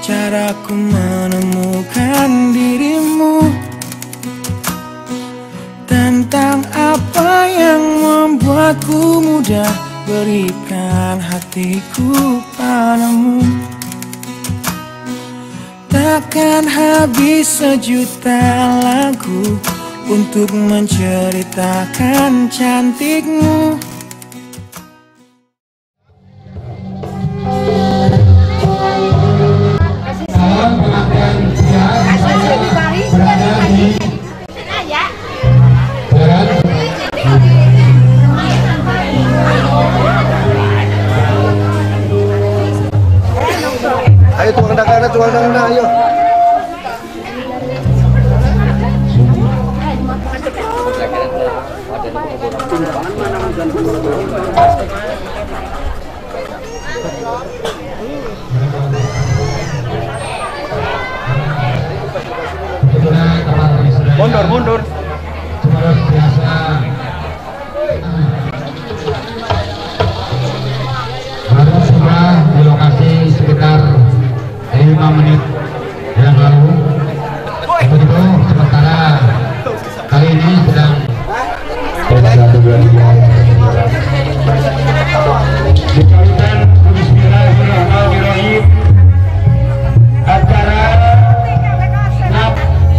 caraku menemukan dirimu, tentang apa yang membuatku mudah berikan hatiku padamu. Takkan habis sejuta lagu untuk menceritakan cantikmu. Ayo tukang dagang, ayo. Mundur. Baru sudah di lokasi sekitar 5 menit yang lalu. Untuk itu sementara kali ini sedang dikawinkan bismillahirrahmanirrahim acara nap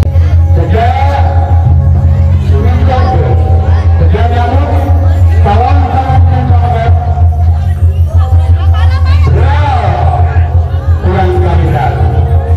sejak nyamuk kawan yang banget kurang kamisan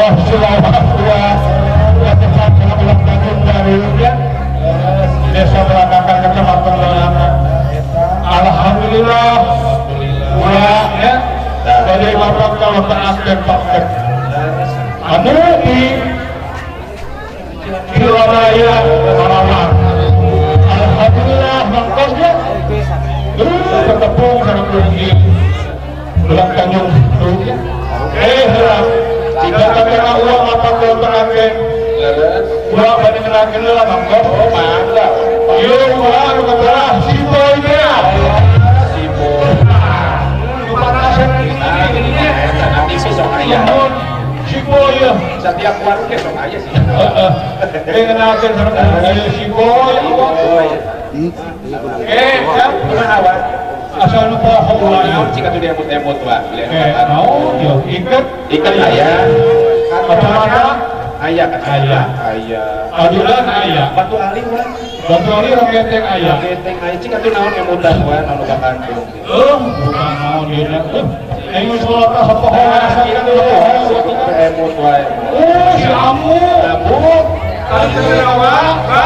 Desa Belakangkan Kecamatan Loyangan. Alhamdulillah, ya, dari bapak kalau aspek anu di Surabaya Sarawak. Alhamdulillah mangkosnya ketepung sama kunci bulan Tanjung tidak kena uang apa ke pengantin uang banding kenangin lah mangkos mangga yuk uang lu kebelah si boynya lupa kasih nanti besok ayah si boy setiap warung besok aja sih kenalkan sama si boy ya gimana awak asal lupa naon jika tuh dia emot wah naon yo ikan ayah kacamata ayah adulan ayah batu ali wah batu ali roketeng ayah keteng ayah jika tuh naon emutan wah naon bakal bukan naon dia Enggak sholat apa emot wah si amu kali kerawa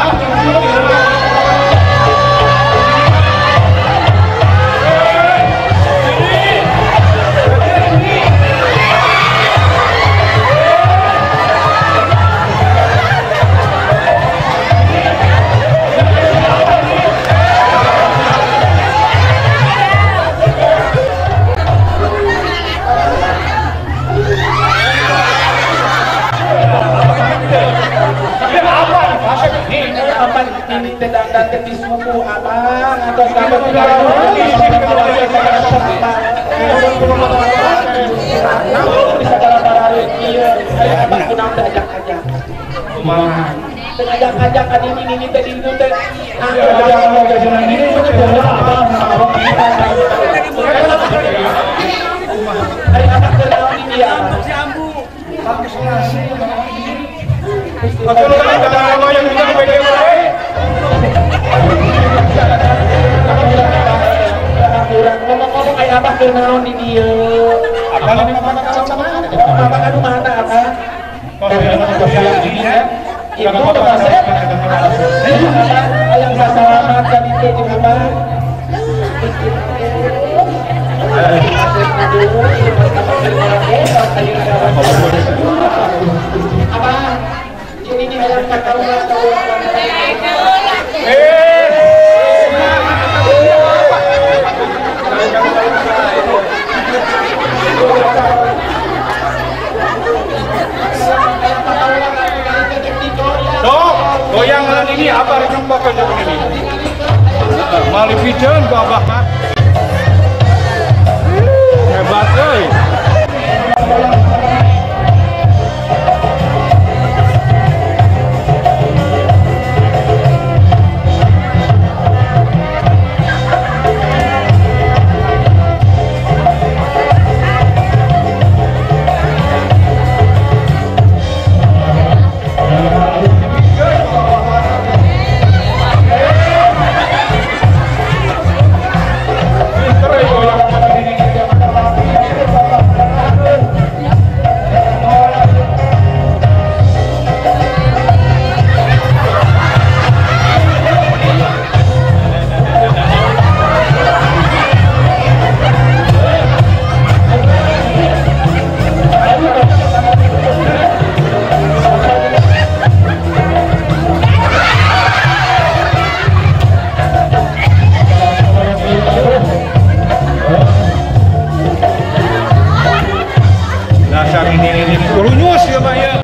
ini tidak di suku abang atau sahabat bisa ajak-ajakan ini tadi itu teh ngomong-ngomong kayak apa ke naon di dia apa anu mana apa itu terkasih yang saya selamatkan itu di apa apa ini ayam kakak goyang ini apa rencong bakal ini Malifijan babak mat hebat euy ini runyus ya Pak ya.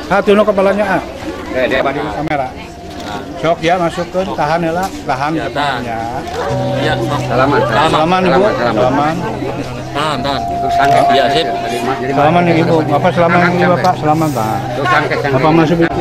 Tunu kepalanya di kamera. Sok ya masukkan, tahan ya lah, tahan ya. Ya, salaman ibu, salaman. Tahan. Iya sip. Salaman yang ibu, apa salaman yang ibu bapak, salaman pak. Apa masuk itu?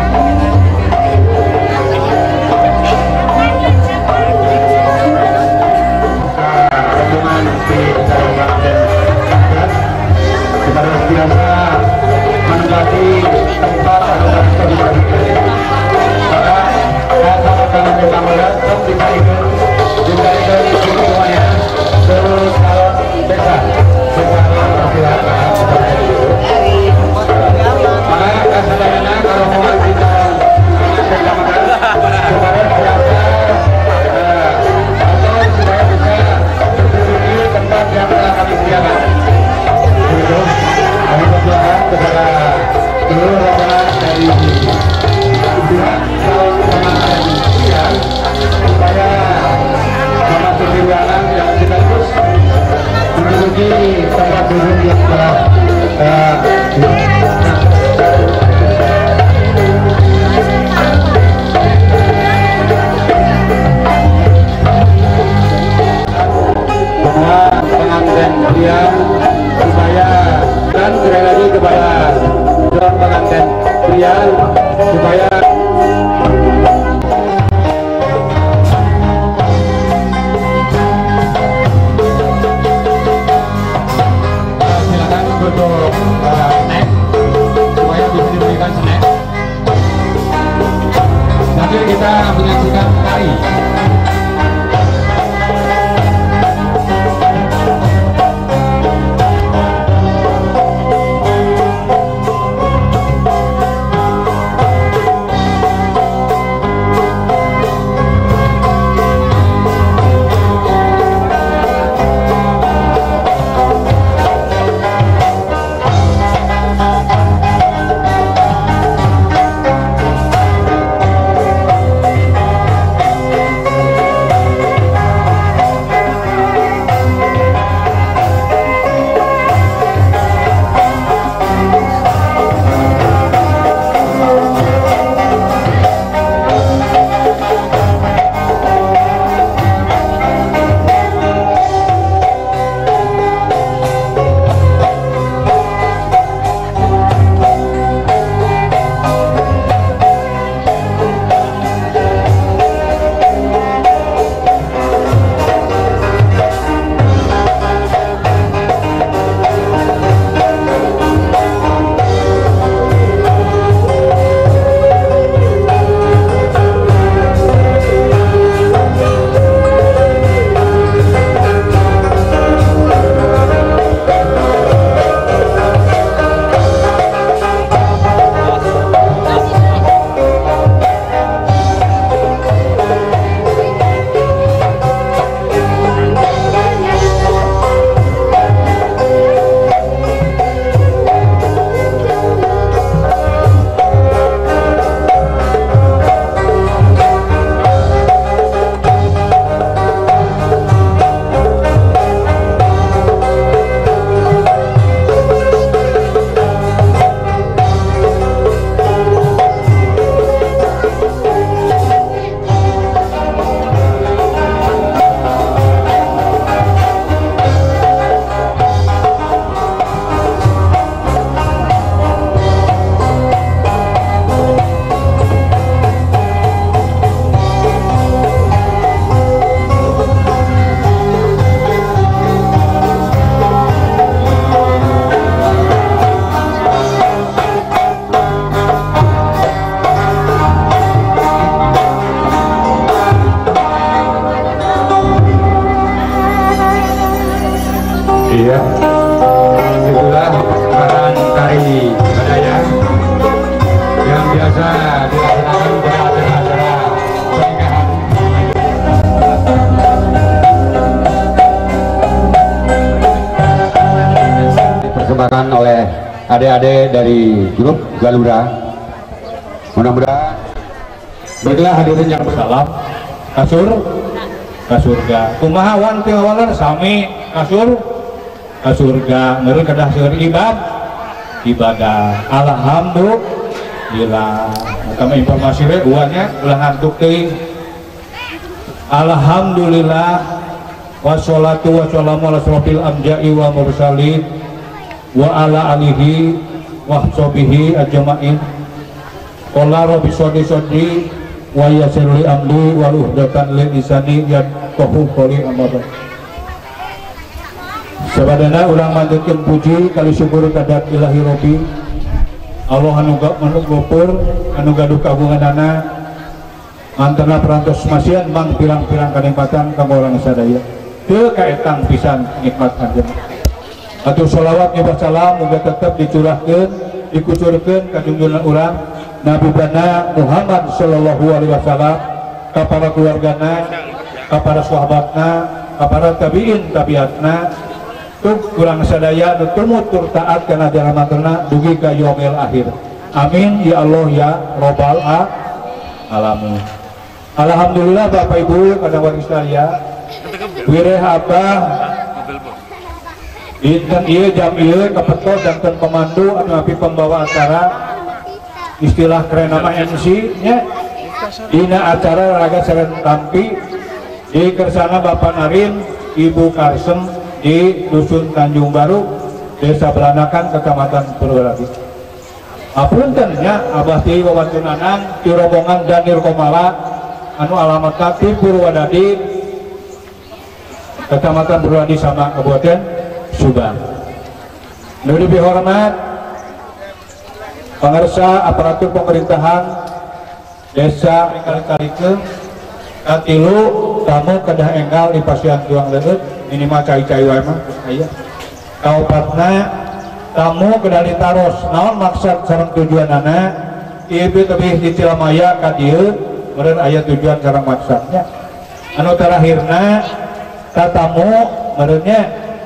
Iya, itulah sekarang tari budaya yang biasa dilaksanakan pada acara-acara pernikahan. Dipersembahkan oleh adik-adik dari grup Galura. Mudah-mudahan baiklah hadirin yang bersalam. Kasur kasurga kumaha wan tiawalan sami kasur kasurga ngeureun kedah seueur ibadah alhamdulillah Gila, kami informasi uangnya ulah ngantuk teh. Alhamdulillah wassalatu wassalamu ala asrofil anbiya'i wa mursalin wa ala alihi wa sahbihi ajma'in. Qala rabbi shodri wa yassir li amri wa uhdatan li lisani yafqahu qawli amma ba'd. Sabadana urang manjutkeun puji kali syukur kadat ilahi rabbi Allah anu menupur anu gaduh kagunganana antara perantos masian mang pirang-pirang kanikmatan kanggo urang sadaya teu kaetang pisan nikmat anjeun. Atuh sholawat nyebah salam muga tetep dicurahkeun dikucurkeun ka junjungan urang Nabi Bana Muhammad sallallahu alaihi wasallam ka para keluargana ka para sahabatna ka para tabiin tabiatna tuk kurang sadaya tumut tur taat kana jalamatna dugi ka yaumil akhir. Amin ya Allah ya Rabbal alamin. Alhamdulillah Bapak Ibu kadang warga sekalian wireh abah dinten ieu jam ieu kapetot danten pemandu anu api pembawa acara istilah keren nama MC nya dina acara raga seren tampi di kersana Bapak Narin Ibu Karsem di Dusun Tanjung Baru, Desa Belanakan, Kecamatan Purwodadi. Apuntennya Abah ti wawantunanan ti rombongan Danir Komala anu alamatna ti Purwodadi, Kecamatan Purwodadi sama Kabupaten Subang. Nu dihormat pangarsa aparatur pemerintahan Desa kali-kalikeun katilu tamu kedah enggal di Pasian Juang Leut minimal cai-cai wae mah aya. Kaopatna tamu kedali taros naon maksud sareng tujuanana ieu teh di Cilamaya ka dieu meureun aya tujuan sareng maksudnya. Anu terakhirna tatamu meureunnya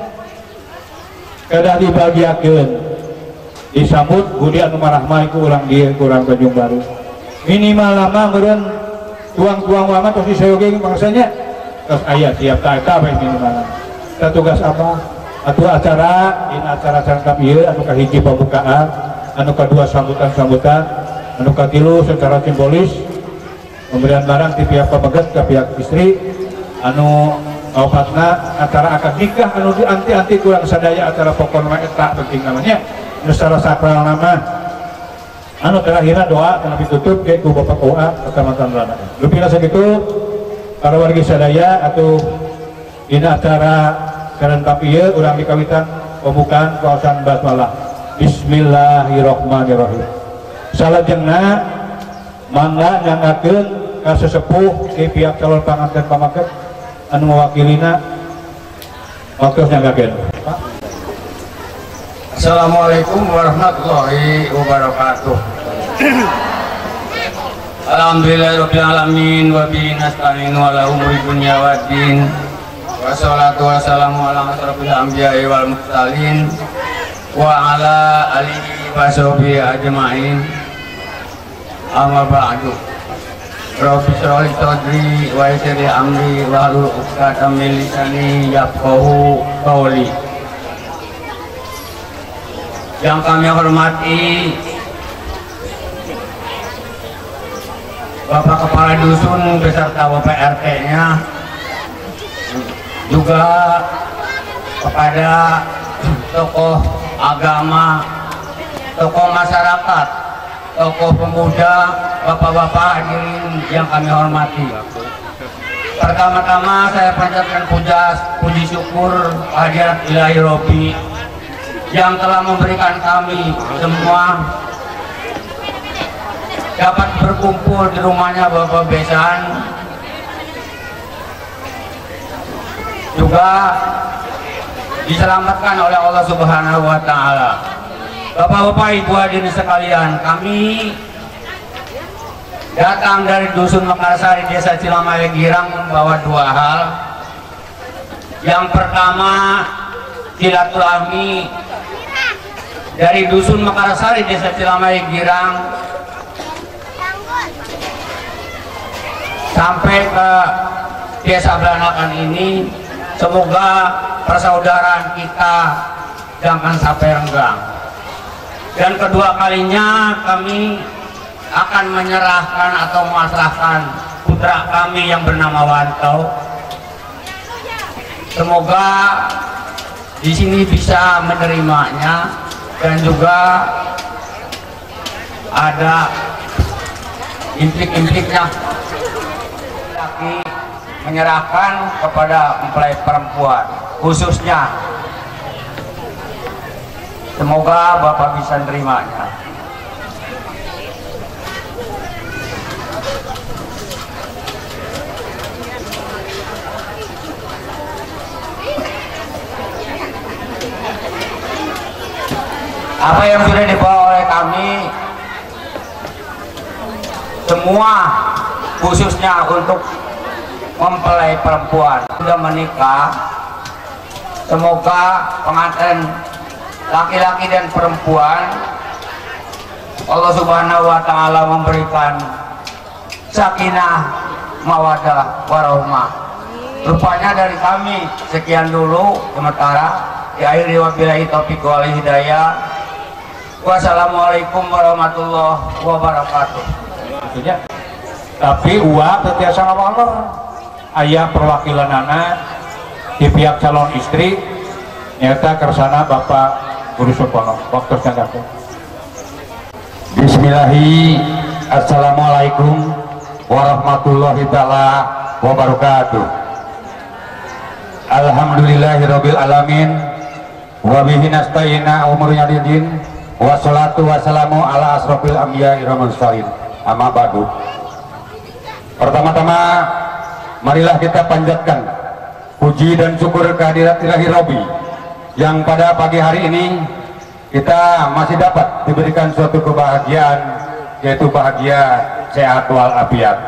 kedah dibagiakeun disambut budi anu marahmah ku urang dieu ku urang Tanjung Baru. Minimal lama meureun tuang-tuang lama terus diseoge bangsanya terus aya tiap eta bae minimal. Tugas apa? Atuh acara ini acara sangkap ieu anu kahiji pembukaan, anu kedua sambutan-sambutan, anu katilu secara simbolis pemberian barang ti pihak pamegat ke pihak istri, anu kaopatna acara akad nikah anu dianti-anti kurang sadaya acara pokokna eta penting namanya nu secara sakral nama. Anu terakhirna doa anu ditutup ke ku Bapak OA Kecamatan Belanakan. Lupina sakitu para wargi sadaya atuh dina acara karen kapieu urang dikawitan pembukaan kawasan basmalah. Bismillahirrahmanirrahim. Salajengna mangga nyangakeun ka sesepuh di pihak calon panganten pamaket anu mewakilina waktu nyangakeun. Assalamualaikum warahmatullahi wabarakatuh. Alhamdulillahirabbil alamin wa bihi nasta'in wa ala umuri dunya waddin. Wassalatu wassalamu ala asrofil anbiya'i wal mursalin wa ala alihi wa sahbihi ajma'in. Amma ba'du. Rabbi shrah li sadri wa yassir li amri wahlul 'uqdatam min lisani yafqahu qawli. Yang kami hormati Bapak Kepala Dusun beserta Bapak RT-nya, juga kepada tokoh agama, tokoh masyarakat, tokoh pemuda, bapak-bapak hadirin yang kami hormati. Pertama-tama saya panjatkan puji syukur kehadirat Ilahi Robbi yang telah memberikan kami semua dapat berkumpul di rumahnya Bapak Besan, juga diselamatkan oleh Allah Subhanahu wa Ta'ala. Bapak-bapak, ibu hadirin sekalian, kami datang dari Dusun Mekarsari, Desa Cilamaya Girang membawa dua hal. Yang pertama, silaturahmi dari Dusun Mekarsari, Desa Cilamaya Girang sampai ke Desa Belanakan ini, semoga persaudaraan kita jangan sampai renggang. Dan kedua kalinya kami akan menyerahkan atau memasrahkan putra kami yang bernama Wanto. Semoga di sini bisa menerimanya dan juga ada implik-impliknya. Laki menyerahkan kepada mempelai perempuan khususnya. Semoga Bapak bisa menerimanya. Apa yang sudah dibawa oleh kami semua khususnya untuk mempelai perempuan sudah menikah, semoga pengantin laki-laki dan perempuan Allah Subhanahu wa Ta'ala memberikan sakinah mawaddah warahmah. Rupanya dari kami sekian dulu, sementara diakhiri wabillahi taufiq wal hidayah. Wassalamualaikum warahmatullahi wabarakatuh. Tapi uang tetiasa ngawalor ayah perwakilan anak di pihak calon istri nyata kersana Bapak Guru Supono. Waktu sangat. Bismillahi. Assalamualaikum warahmatullahi taala wabarakatuh. Alhamdulillahirabbil alamin wa bihi nasta'inu umurnya din. Wassalatu wassalamu ala asrofil anbiya'i wal mursalin. Amma ba'du. Pertama-tama marilah kita panjatkan puji dan syukur kehadirat Ilahi Rabbi yang pada pagi hari ini kita masih dapat diberikan suatu kebahagiaan, yaitu bahagia sehat walafiat.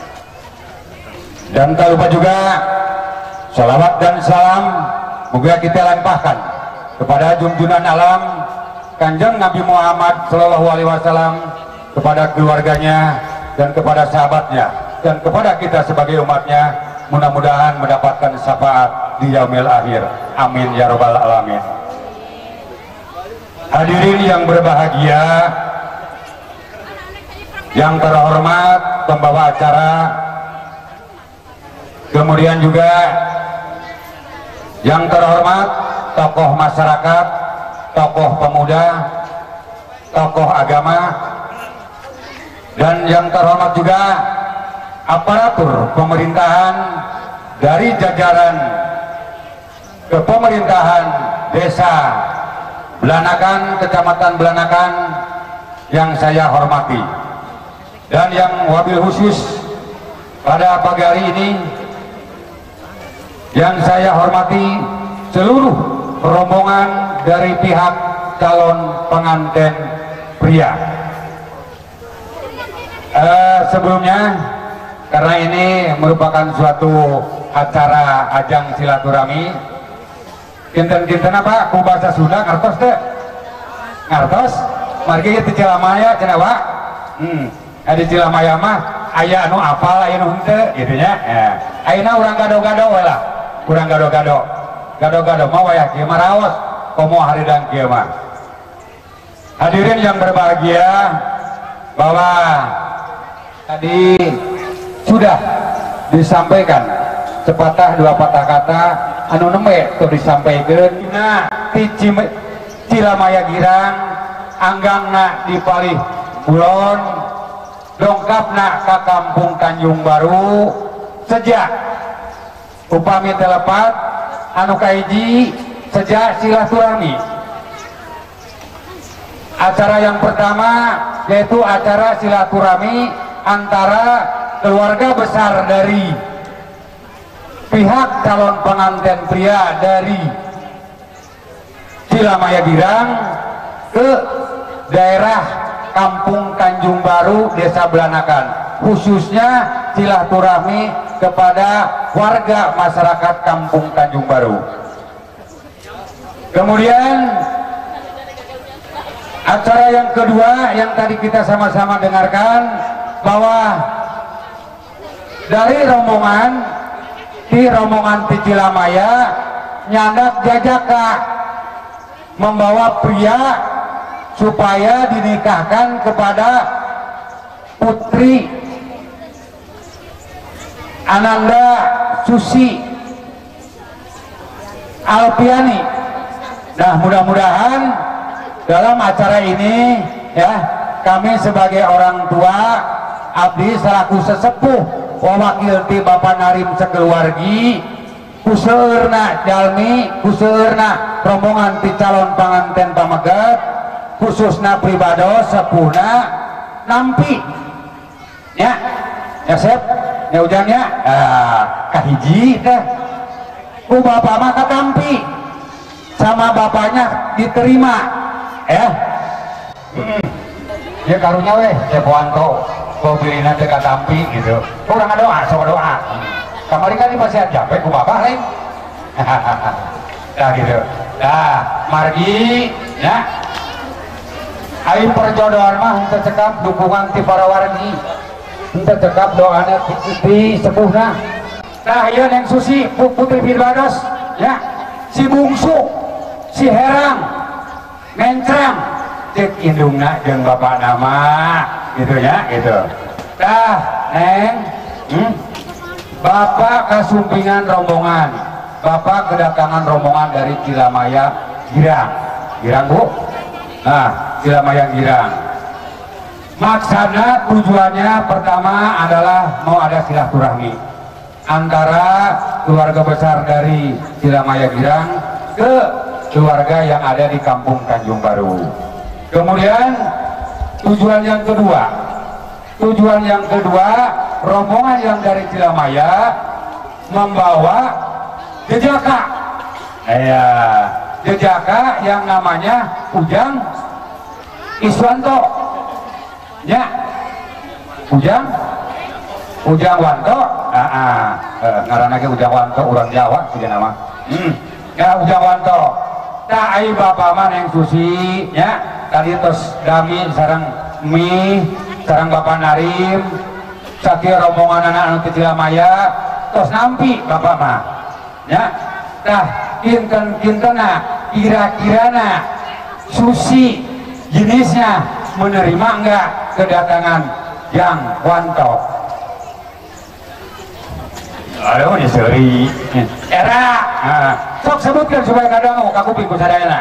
Dan tak lupa juga salawat dan salam moga kita limpahkan kepada junjungan alam Kanjeng Nabi Muhammad Shallallahu Alaihi Wasallam, kepada keluarganya dan kepada sahabatnya dan kepada kita sebagai umatnya. Mudah-mudahan mendapatkan syafaat di yaumil akhir. Amin ya robbal alamin. Hadirin yang berbahagia, yang terhormat pembawa acara, kemudian juga yang terhormat tokoh masyarakat, tokoh pemuda, tokoh agama, dan yang terhormat juga aparatur pemerintahan dari jajaran kepemerintahan desa Belanakan, kecamatan Belanakan yang saya hormati, dan yang wabil khusus pada pagi hari ini yang saya hormati seluruh rombongan dari pihak calon pengantin pria. Sebelumnya, karena ini merupakan suatu acara ajang silaturahmi, kinten-kinten apa ku bahasa Sunda ngartos teh? Ngartos? Margi di Cilamaya cenah Pak. Di Cilamaya mah aya anu apal aya nu henteu gitu nya. Ayeuna urang gado-gado we lah. Urang gado-gado. Gado-gado mah wayah kieu mah raos komo haridan kieu mah. Hadirin yang berbahagia, bahwa tadi sudah disampaikan sepatah dua patah kata anu neme tuh disampaikan. Nah, di Cilamaya Girang, anggangna di Palih Kulon, dongkapna ke Kampung Tanjung Baru sejak upami telepat anu kaiji sejak silaturahmi. Acara yang pertama yaitu acara silaturahmi antara keluarga besar dari pihak calon pengantin pria dari Cilamaya Girang ke daerah Kampung Tanjung Baru, Desa Belanakan, khususnya silaturahmi kepada warga masyarakat Kampung Tanjung Baru. Kemudian acara yang kedua yang tadi kita sama-sama dengarkan, bahwa dari rombongan di Cilamaya nyandak jajaka membawa pria supaya dinikahkan kepada Putri Ananda Susi Alpiani. Nah, mudah-mudahan dalam acara ini ya, kami sebagai orang tua abdi selaku sesepuh wakil ti Bapak Narim sekeluargi kuseurna jalmi kuseurna rombongan ti calon panganten pamegat khususna pribados sepuhna nampi ya Sep ya ujannya kahiji teh ku bapak mah katampi sama bapaknya diterima ya ya karunya weh Cepoanto mobilina teh katampi gitu kurang doa sok doa kamari kan masih capek ku bapak lain nah gitu nah margi ya aing perjodohan mah henteu cekap dukungan ti para wargi henteu cekap doana ti sepuhna. Nah ieu Neng Susi Putri Firdaus ya si bungsu si herang mencrang cek indungna jeung bapak nama gitu ya gitu. Dah Neng bapak kasumpingan rombongan, bapak kedatangan rombongan dari Cilamaya Girang Bu. Nah Cilamaya Girang maksana tujuannya pertama adalah mau ada silaturahmi antara keluarga besar dari Cilamaya Girang ke keluarga yang ada di Kampung Tanjung Baru. Kemudian tujuan yang kedua rombongan yang dari Cilamaya membawa jejaka jejaka yang namanya Ujang Iswanto ya Ujang Wanto ngaranna ge Ujang Wanto urang Jawa sih nama ya Ujang Wanto tah ai bapak mah Neng Susi ya tadi tos dami sareng mi sareng bapak Narim sakieu rombongan anak anu Cilamaya tos nampi bapak mah ya tah kinten-kintena kira-kirana Susi jenisnya menerima enggak kedatangan Yang Wanto. Aduh ini seri era sok sebutkan supaya kadang aku pikir sadayana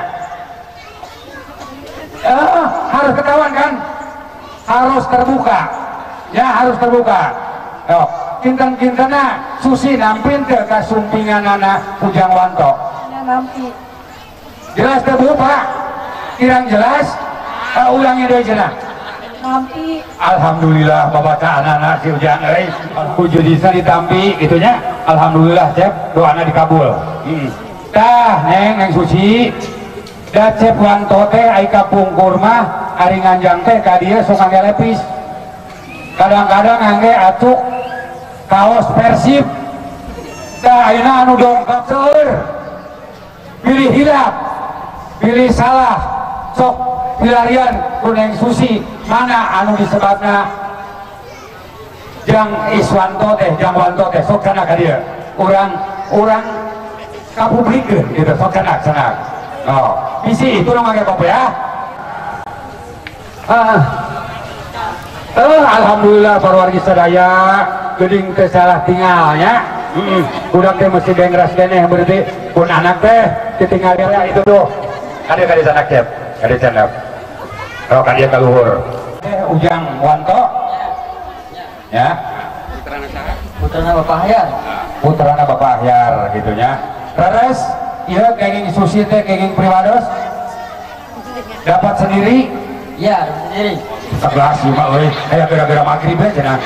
harus ketahuan kan, harus terbuka ya, harus terbuka. Kinten-kintena Susi nampin ke kasumpingan anak Ujang Wanto ya, nampi jelas tebu Pak kirang jelas ulangnya deh cenah nampi. Alhamdulillah babaca anak-anak si Ujang kujudisa ditampi gitunya. Alhamdulillah Cep doana dikabul. Tah Neng Susi da Cep Wanto teh ai kapungkur mah ari nganjang teh ka dieu sok ngangge lepis kadang-kadang ngangge acuk kaos Persib. Tah ayeuna anu dongkap seueur pilih hilap pilih salah sok pilarian ku Neng Susi mana anu disebutna Jang Iswanto teh Jang Wanto teh sok sana ka dieu urang kapublikeun gitu sok sana misi itu nu ngage kopi ya. Alhamdulillah para wargi sadaya geuning teh salah tinggalnya budak teh mesti bengras keneh berarti pun anak teh ditinggal ya itu tuh kade sana Cep kade cendak kan dia kaluhur Ujang Wanto ya putrana Bapak Ahyar gitunya. Terus iya kenging Susi teh kenging Priwados dapat sendiri ya sendiri 11 lima euy aya gara-gara magrib we cenah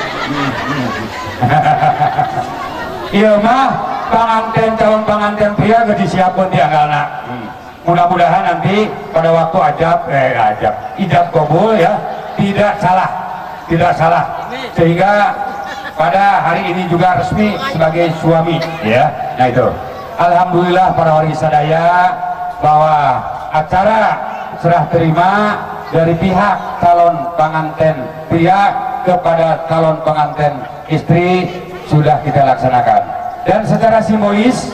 ieu mah panganten calon panganten pria geus disiapkeun di anggalna. Mudah-mudahan nanti pada waktu ijab kabul ya tidak salah sehingga pada hari ini juga resmi sebagai suami ya. Nah itu alhamdulillah para wargi sadaya bahwa acara serah terima dari pihak calon pengantin pria kepada calon pengantin istri sudah kita laksanakan dan secara simbolis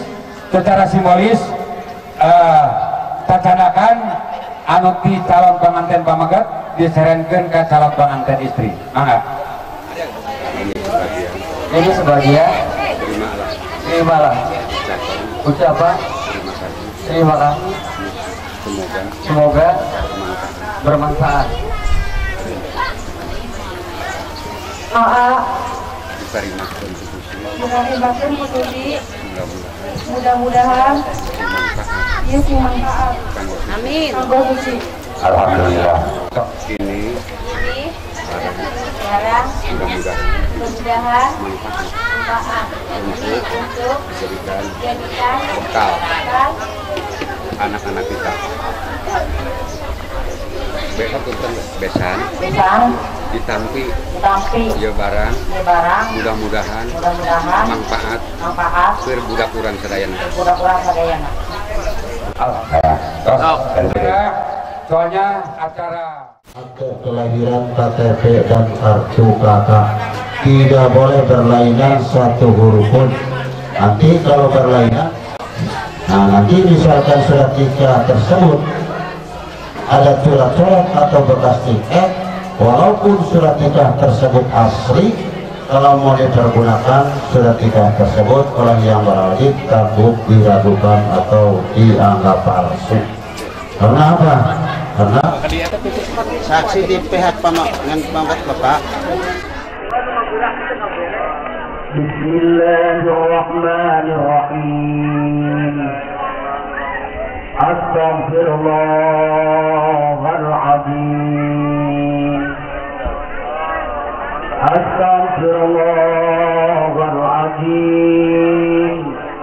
tacanakan anu ti calon pengantin pamegat diserenkeun ke calon pengantin istri. Mangga Ini sebagian terimalah ucapan terima kasih, semoga bermanfaat. Diberikan kontribusi, mudah-mudahan ia bermanfaat. Amin. Alhamdulillah. Ini Sekarang mudah-mudahan manfaat untuk jadikan bekal anak-anak kita. Besok tentang besan ditampi ya barang mudah-mudahan manfaat keur budak urang sadayana. Soalnya acara akte kelahiran, KTP dan kartu kakak tidak boleh berlainan satu huruf pun. Nanti kalau berlainan, nanti misalkan surat nikah tersebut ada coret-coret atau bekas tiket, walaupun surat nikah tersebut asli, kalau mau dipergunakan surat nikah tersebut oleh yang berwajib takut diragukan atau dianggap palsu. Karena apa? Karena saksi di pihak dengan pamit Bapak. Bismillahirrahmanirrahim. Astaghfirullahaladzim. Astaghfirullahaladzim.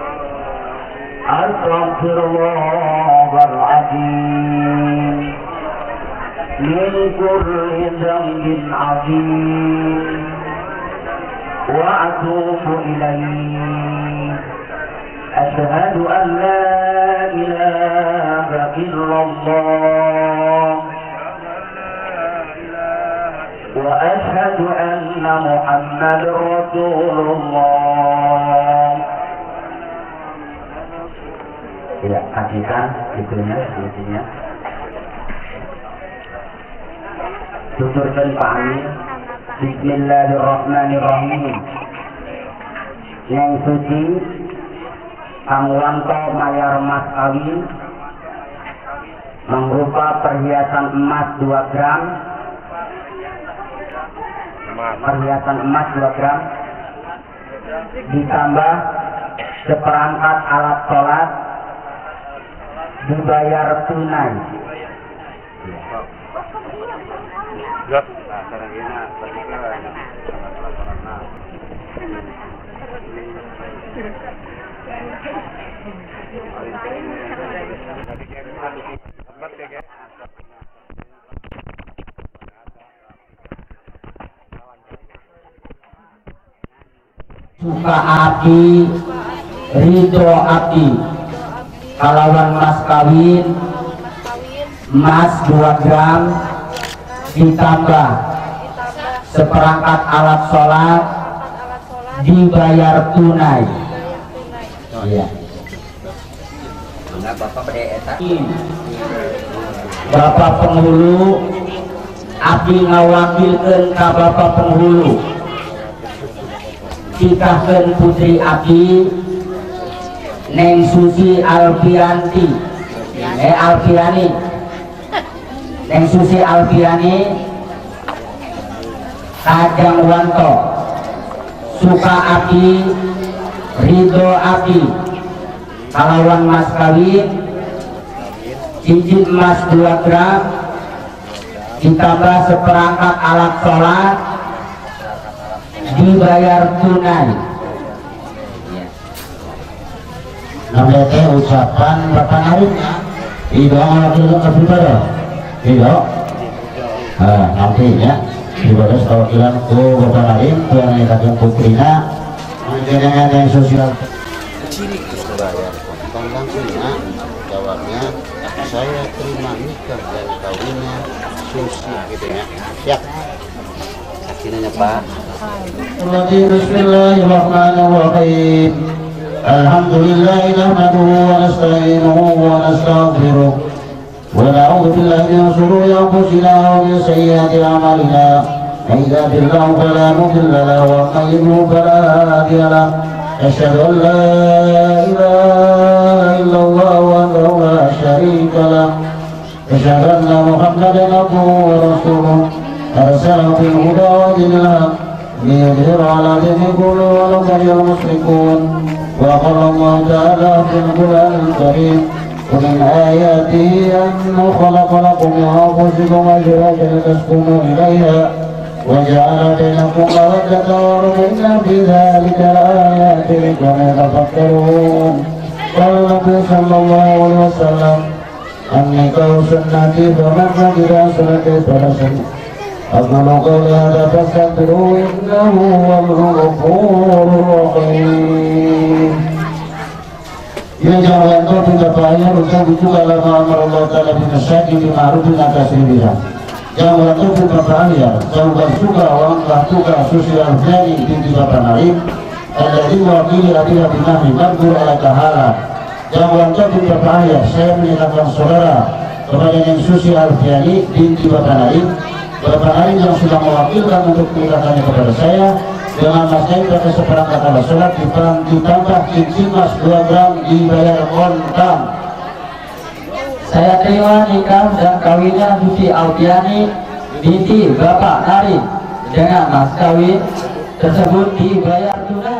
Astaghfirullahaladzim. Min kulli dhanbin 'azim wa atubu ilayhi. Asyhadu an la ilaha illallah wa asyhadu anna Muhammadar Rasulullah. Ya, kasihkan itunya, intinya. Tuturkan Pak Amin. Bismillahirrahmanirrahim. Yang suci Kang Wanto mayar emas kawin mengrupa perhiasan emas 2 gram, perhiasan emas 2 gram ditambah seperangkat alat sholat dibayar tunai. Suka api, ridho api, kalawan mas kawin emas 2 gram ditambah seperangkat alat sholat dibayar tunai. Iya. Bapak penghulu abdi ngawakilkeun ka Bapak penghulu nikahkeun putri abdi Neng Susi Alfianti Alfiani, Neng Susi Alfiani Kajang Wanto suka abdi ridho abdi kalawan mas kawin cincin emas 2 gram ditambah seperangkat alat sholat dibayar tunai. namanya ucapan Bapak Narimnya tidak mewakili kepribadian tidak nantinya ibadah sewakilan Bapak Narim yang nikahkan putrinya dengan yang sosial Ciri kesuraya kontan langsungnya jawabnya saya terima nikah dan kawinnya Susi gitu ya. Siap. Akhirnya Pak. Bismillahirrahmanirrahim. Alhamdulillah nahmaduhu wa nasta'inuhu wa nastaghfiruh wa na'udzu billahi min shururi anfusina wa min sayyiati a'malina من يهده الله فلا مضل له ومن يضلل فلا هادي له أشهد أن لا إله إلا الله وحده لا شريك له أشهد أن محمدا عبده ورسوله أرسله بالهدى ودين الحق ليظهر على دين كله ولو كره المشركون وقال الله تعالى في القرآن الكريم ومن آياته أنه خلق لكم من أنفسكم أزواجا لتسكنوا إليها وجعل بينكم مودة ورحمة إن في ذلك لآيات لقوم يتفكرون قال النبي صلى الله عليه وسلم النكاح سنتي فمن رغب عن سنتي فليس أقول قولي هذا فاستغفروه إنه هو الغفور الرحيم. Ya jangan kau tidak payah untuk juga lama amar Allah Taala binasyaki bima'rufin akasribiha. Jangan kau tidak payah jangan suka wangkah tuka sosial jani tinggi bapak naib. Alladhi wakili adila binahi nabdur ala kahala. Jangan kau tidak payah saya menyatakan saudara kepada yang sosial jani tinggi bapak naib. Bapak naib yang sudah mewakilkan untuk menyatakannya kepada saya. Dengan mas saya pakai seperangkat alat sholat ditambah cincin mas 2 gram dibayar kontan. Saya terima nikah dan kawinnya Susi Alfiani binti Bapak Nari dengan mas kawin tersebut dibayar tunai.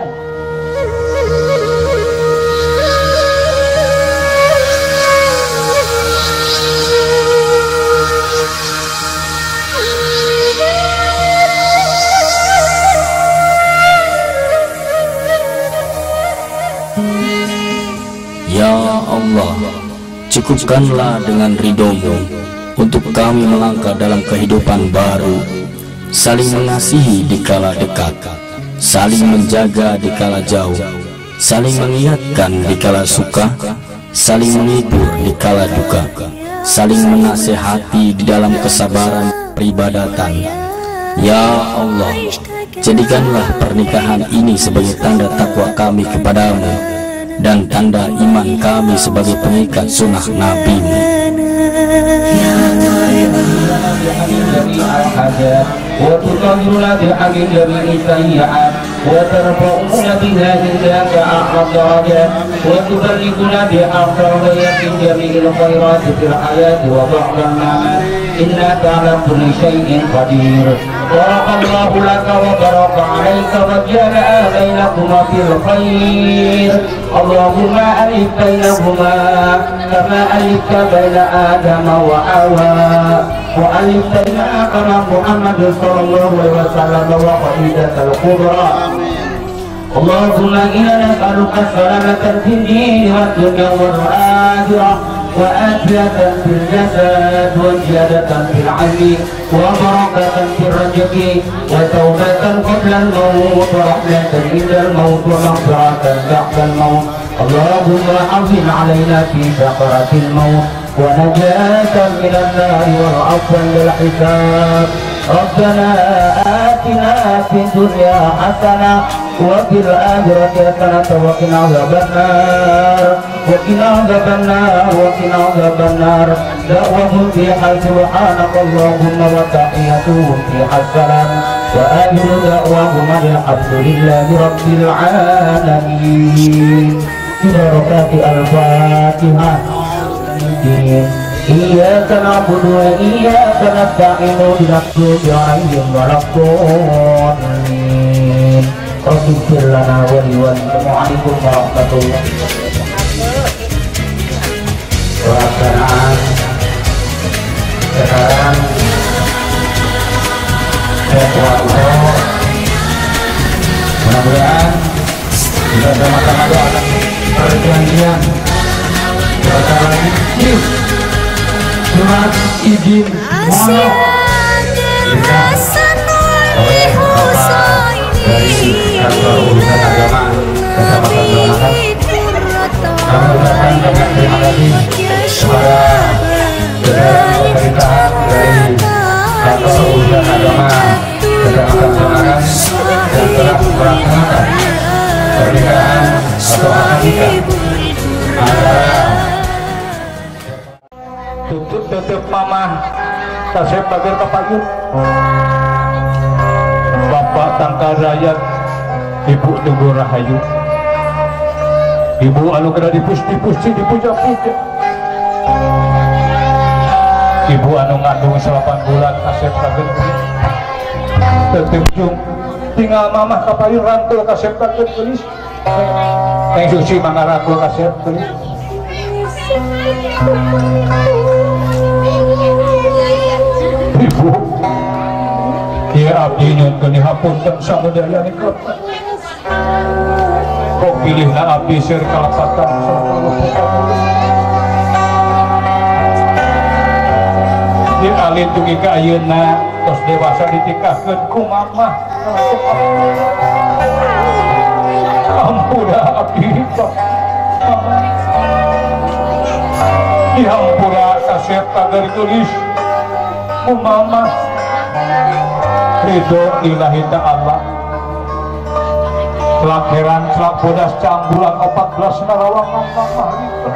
Ya Allah, cukupkanlah dengan ridho-Mu untuk kami melangkah dalam kehidupan baru, saling mengasihi dikala dekat, saling menjaga dikala jauh, saling mengingatkan dikala suka, saling menghibur dikala duka, saling menasehati di dalam kesabaran peribadatan. Ya Allah, jadikanlah pernikahan ini sebagai tanda takwa kami kepadamu dan tanda iman kami sebagai pengikat sunnah Nabi-Mu. وتطهرنا بحق جميع السيئات وترفعنا بها عندك أعلى الدرجات وتبلغنا بأقصى غايات جميع الخيرات في الحياة وبعد الممات إنك على كل شيء قدير. بارك الله لك وبارك عليك وجعل بينكما في الخير. اللهم ألف بينهما كما ألفت بين آدم وحواء وألف بيننا كما محمد صلى الله عليه وسلم وخديجة الكبرى. اللهم إنا نسألك السلامة في الدين والدنيا والآخرة وآفية في الجسد وزيادة في العلم وبركة في الرزق وتوبة قبل الموت ورحمة عند الموت ومغفرة بعد الموت. اللهم حفظ علينا في سكرات الموت ونجاة من النار والعفو للحساب. ربنا آتنا في الدنيا حسنة وفي الآخرة حسنة وقنا عذاب النار وقنا عذاب النار وقنا عذاب النار. دعوهم فيها سبحانك اللهم وتحيتهم فيها السلام وآخر دعواهم الحمد لله رب العالمين. ببركات الفاتحة. إياك نعبد وإياك نستعين اهدنا الصراط عليهم ولا الضالين. رب اغفر لنا ولوالدينا وعليكم ورحمة الله. Pelaksanaan sekarang Allah, mudah-mudahan kita sama-sama doakan perjanjian sebentar lagi. Cuma izin mohon kita oleh Bapak dari kantor urusan agama Kecamatan Donakan. Kami ucapkan banyak terima kasih kepada jajaran pemerintahan dari kantor urusan agama Kecamatan Donakan yang telah melaksanakan pernikahan atau akad nikah antara tutup mama tasep bagian kapayun. Bapak Tangkal Rakyat, Ibu Teguh Rahayu, Ibu anu kena dipuji-puji, dipuja-puja, Ibu anu ngandung 8 bulan Asep kaget tertujung tinggal mamah kapayun rantul kasep kaget tulis yang suci mangarangkul kasep tulis Ibu ya abdi nyun keni hapunten samudaya nikmat kok pilih na abdi sir kalapatan di alin tugi ka ayeuna tos dewasa ditikahkeun ku mamah ampura abdi dihampura kasep tagar gelis ku mamah ridho lillahi ta'ala lakeran selak bodas cambulan 14 narawang mamah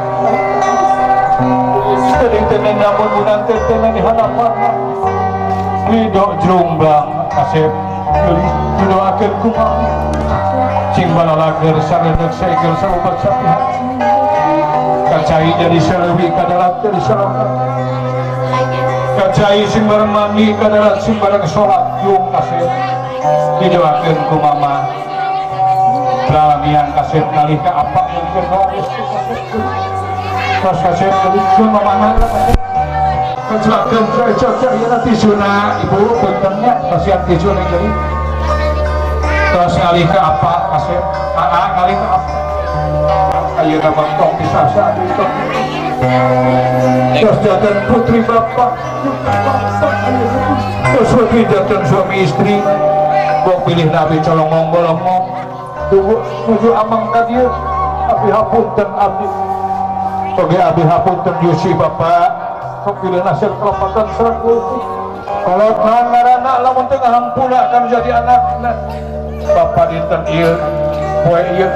sering tenen namun munang tenen di hadapan ridho jomblang kasep gelis didoakeun ku mamah cing balalager sareuneuh saegeul saobat sapihat kacai dari selewi kadarat dari selamat kacai sing bareng mandi kadarat sing bareng sholat yung kasep didoakeun ku mama lamian kasep nalih ka apa mungkin harus pas kasep gelis mama kecelakaan cocok ya tisuna ibu bentennya kasihan tisuna jadi terus ngalih ke apa kasep ngalih ke apa ayo nama tong disasa terus jatuh putri bapak terus putri jatuh suami istri mau pilih nabi colong bolong tunggu menuju amang tadi abi hapunten abdi oke abi hapunten yusi bapak mau pilih nasir kelopatan seragu kalau ngarana lamun tengah hampura kan jadi anak bapak dinten iya kue iya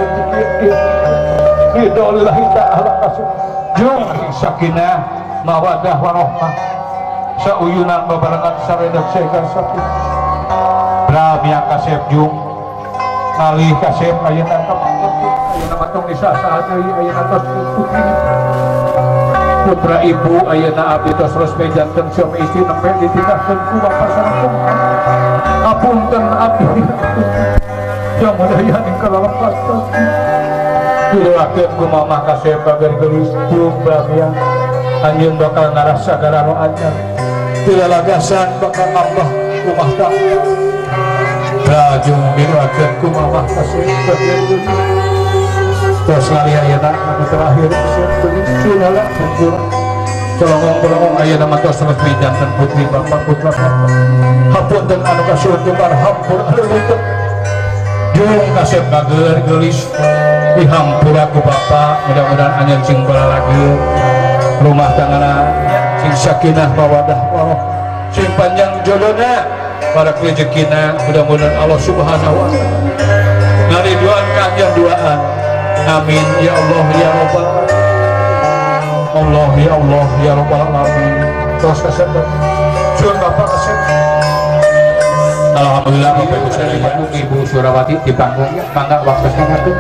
ridho lillahi ta'ala kasih jung sakinah mawadah warohmah sauyunan babarangan saredak segar sakit bramiang kasep jung ngalih kasep ayana kapanggap ayana matong disasa ayana tos putri putra ibu ayana abdi tos resmi janten suami istri nempe ditindakan ku bapak sanakun apunten abdi yang mudayanin kalalapas didoakeun ku mamah kasep bagar gelis jumlah yang anjeun bakal narasa garano anyar dilalagasan bakal nambah rumah tangga rajung didoakeun ku mamah kasep bagar gelis terus ngali ayeuna anu terakhir kasep gelis sunala syukur colongong-colongong ayeuna mah tos resmi janten putri bapak putra bapak hapunten anu kasuntukan hampur anu leuteuk jeung kasep bagar gelis dihampura ku bapak mudah-mudahan anyar sing lagi rumah tanggana sing sakinah mawadah waroh sing panjang jodohna para rezekina mudah-mudahan Allah subhanahu wa ta'ala ngariduan kanjeng duaan amin ya Allah ya rabbal Allah ya Allah ya rabbal alamin terus kasep sun bapak kasep alhamdulillah Bapak Ibu sekalian Ibu Surawati di panggung mangga waktu ngatur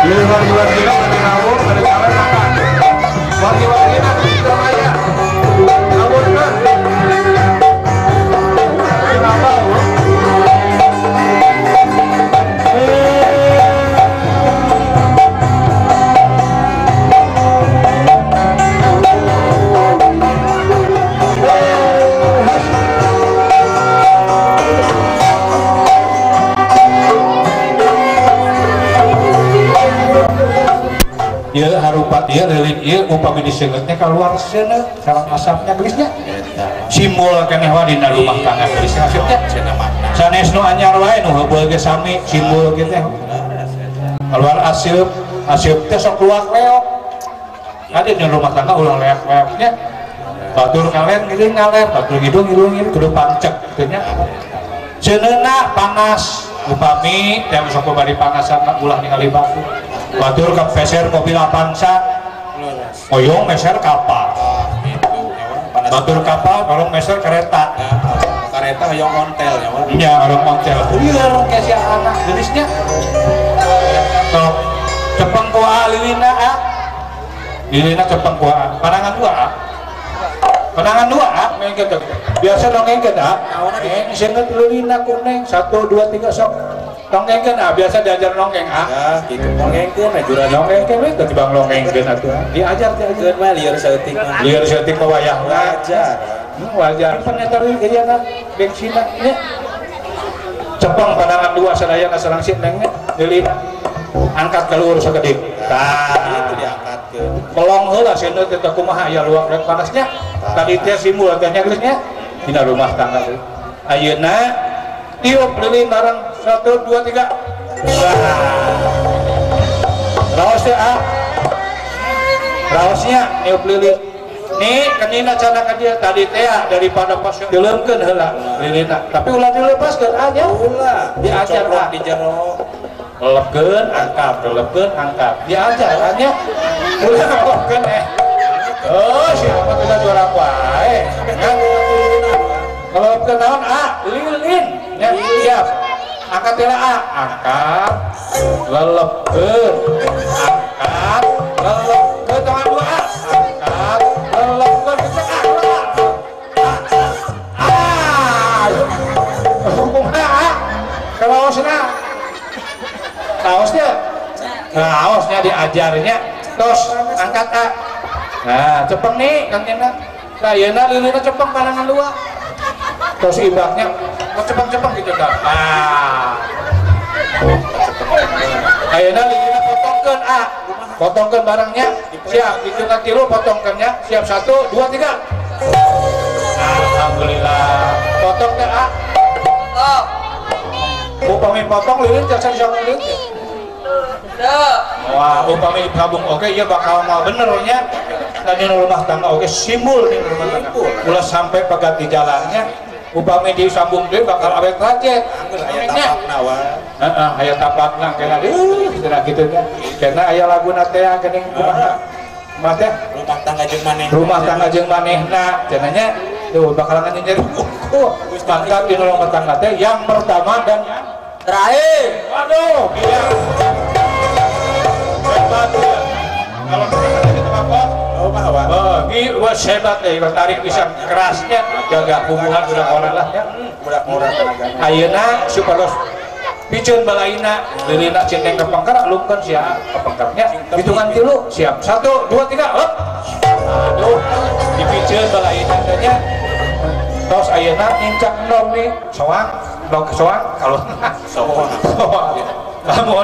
Jadi wagi-wagi nanti ngawur ada jalan makan. Wagi-wagi nanti tidak aja. Ngawur kan? Kenapa? Ieu harupat ieu lilin ieu upami diseungeutnya keluar seuneu sareng asapnya geusnya simbol keneh wae dina rumah tangga geus maksudnya sanes nu anyar wae nu heubeul ge sami simbol kitu teh keluar aseup teh sok keluar leok ade di rumah tangga ulah leak-leaknya batur kalen geuning ngaler batur hidung kudu pancek kitu nya ceuneuna panas upami teh sok bari panasan ulah ningali batu batur ke peser mobil Avanza oyong meser kapal batur kapal kalau meser kereta oyong ontel iya orang ontel liar kayak si anak jenisnya so cepeng kuah lilina cepeng kuah panangan dua biasa dongeng ini senget lilina kuning 1, 2, 3 sok nongengkeun biasa diajar nongeng gitu nongengkeun jura nongengkeun we teu bang nongengkeun atuh diajar mah lieur seutik mah wayah wajar penyetar ieu geuyana bengsina nya cepeng pandangan dua sadayana sareng si neng deulina angkat ka luhur sagede tah itu diangkatkeun kolong heula cenah teh kumaha aya luak rek panasnya tadi teh simbol teh nya geusnya dina rumah tangga teh ayeuna tiup lilin bareng 1, 2, 3 raosnya tiup lilin nih kenina cana ka dia tadi teh daripada pas dileungkeun heula lilina tapi ulah dilepaskeun aja ulah diajar di jero lepkeun angkat diajar aja ulah lepkeun siapa kita juara wae kalau lepkeun naon lilin ya siap angkat tela angkat lelepkeun angkat lelepkeun tangan dua angkat lelepkeun kecek kaosnya diajarnya tos angkat nah cepeng nih kanjengna ayeuna lilina cepeng panangan dua tos ibaknya cepeng-cepeng gitu dah. Ayeuna lilina potongkeun barangnya. Siap, hitungan 3 potongkeunnya. Siap 1, 2, 3. Alhamdulillah. Potong teh upami potong lilin jasa lilin. Wah, upami gabung oke iya bakal mau bener nya. Tadi rumah tangga oke simbol nih rumah tangga. Ulah sampai pegati jalannya. Upami disambung deui bakal awet rajet. Aya tapakna wae. Aya tapakna kena cenah kitu nya. Kena aya laguna teh geuning kumaha? Mah teh rumah tangga jeung manehna cenah nya tuh bakalan nyari buku. Mantap di rumah tangga teh yang pertama dan yang terakhir. Waduh, gila. Hebat ya. Kalau kita apa? Wah hebat deh, tarik bisa kerasnya, jaga hubungan budak-budak lah ya. Budak-budak tenaganya. Ayeuna supados piceun balaina, lilina centeng ke pangkar, lumkeun sia ke pangkarnya. Hitungan 3, siap. 1, 2, 3, hop. Aduh, dipiceun balaina tanya. Tos ayeuna nincak endong nih, soang, endong soang, kalau soang. Namun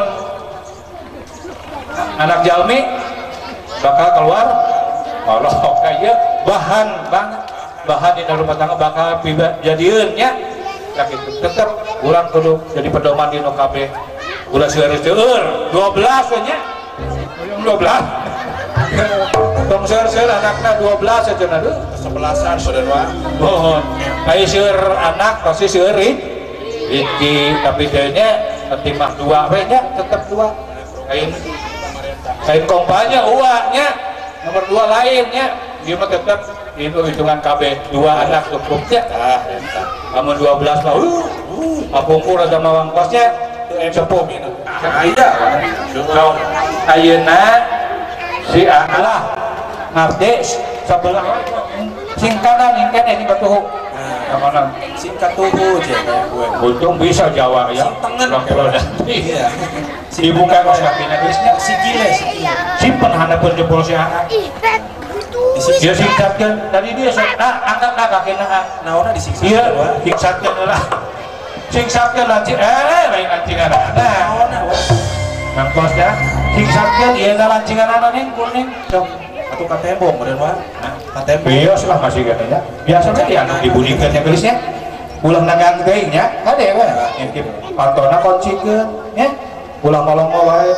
anak jalmi bakal keluar kalau kayak bahan di dalam rumah tangga bakal jadian nya gitu. Tetap ulang kudu jadi pedoman di kabeh ulah seueur 12 nya 12 tong seueur anakna 12 aja deuh 11an saudara mohon aya seueur anak pasti seueur iki tapi deunya timah 2 we nya tetep 2 kain kompanya uangnya nomor 2 lainnya dia mah tetap itu hitungan KB 2 anak cukupnya namun 12 mah apungkur ada mawang kosnya sepuh iya so ayeuna si lah ngerti sebelah singkatan ingken ini batuh mana singkat tubuh aja untung bisa Jawa ya iya dibuka kos kakinya geusnya sikile simpen handapun jempol si AA dia singkatkan tadi dia angkat kakina naona disiksa iya siksatkan lah siksatkan lancing lain lancingan naona nang kos ya siksatkan iya dah lancingan neng kuning sok atau katembong meureun mah katembong bios lah masih katanya biasanya dia anu dibudikan ya geusnya ulang nagang teuing nya kade we ngintip pantona koncikeun nya ulang molong wae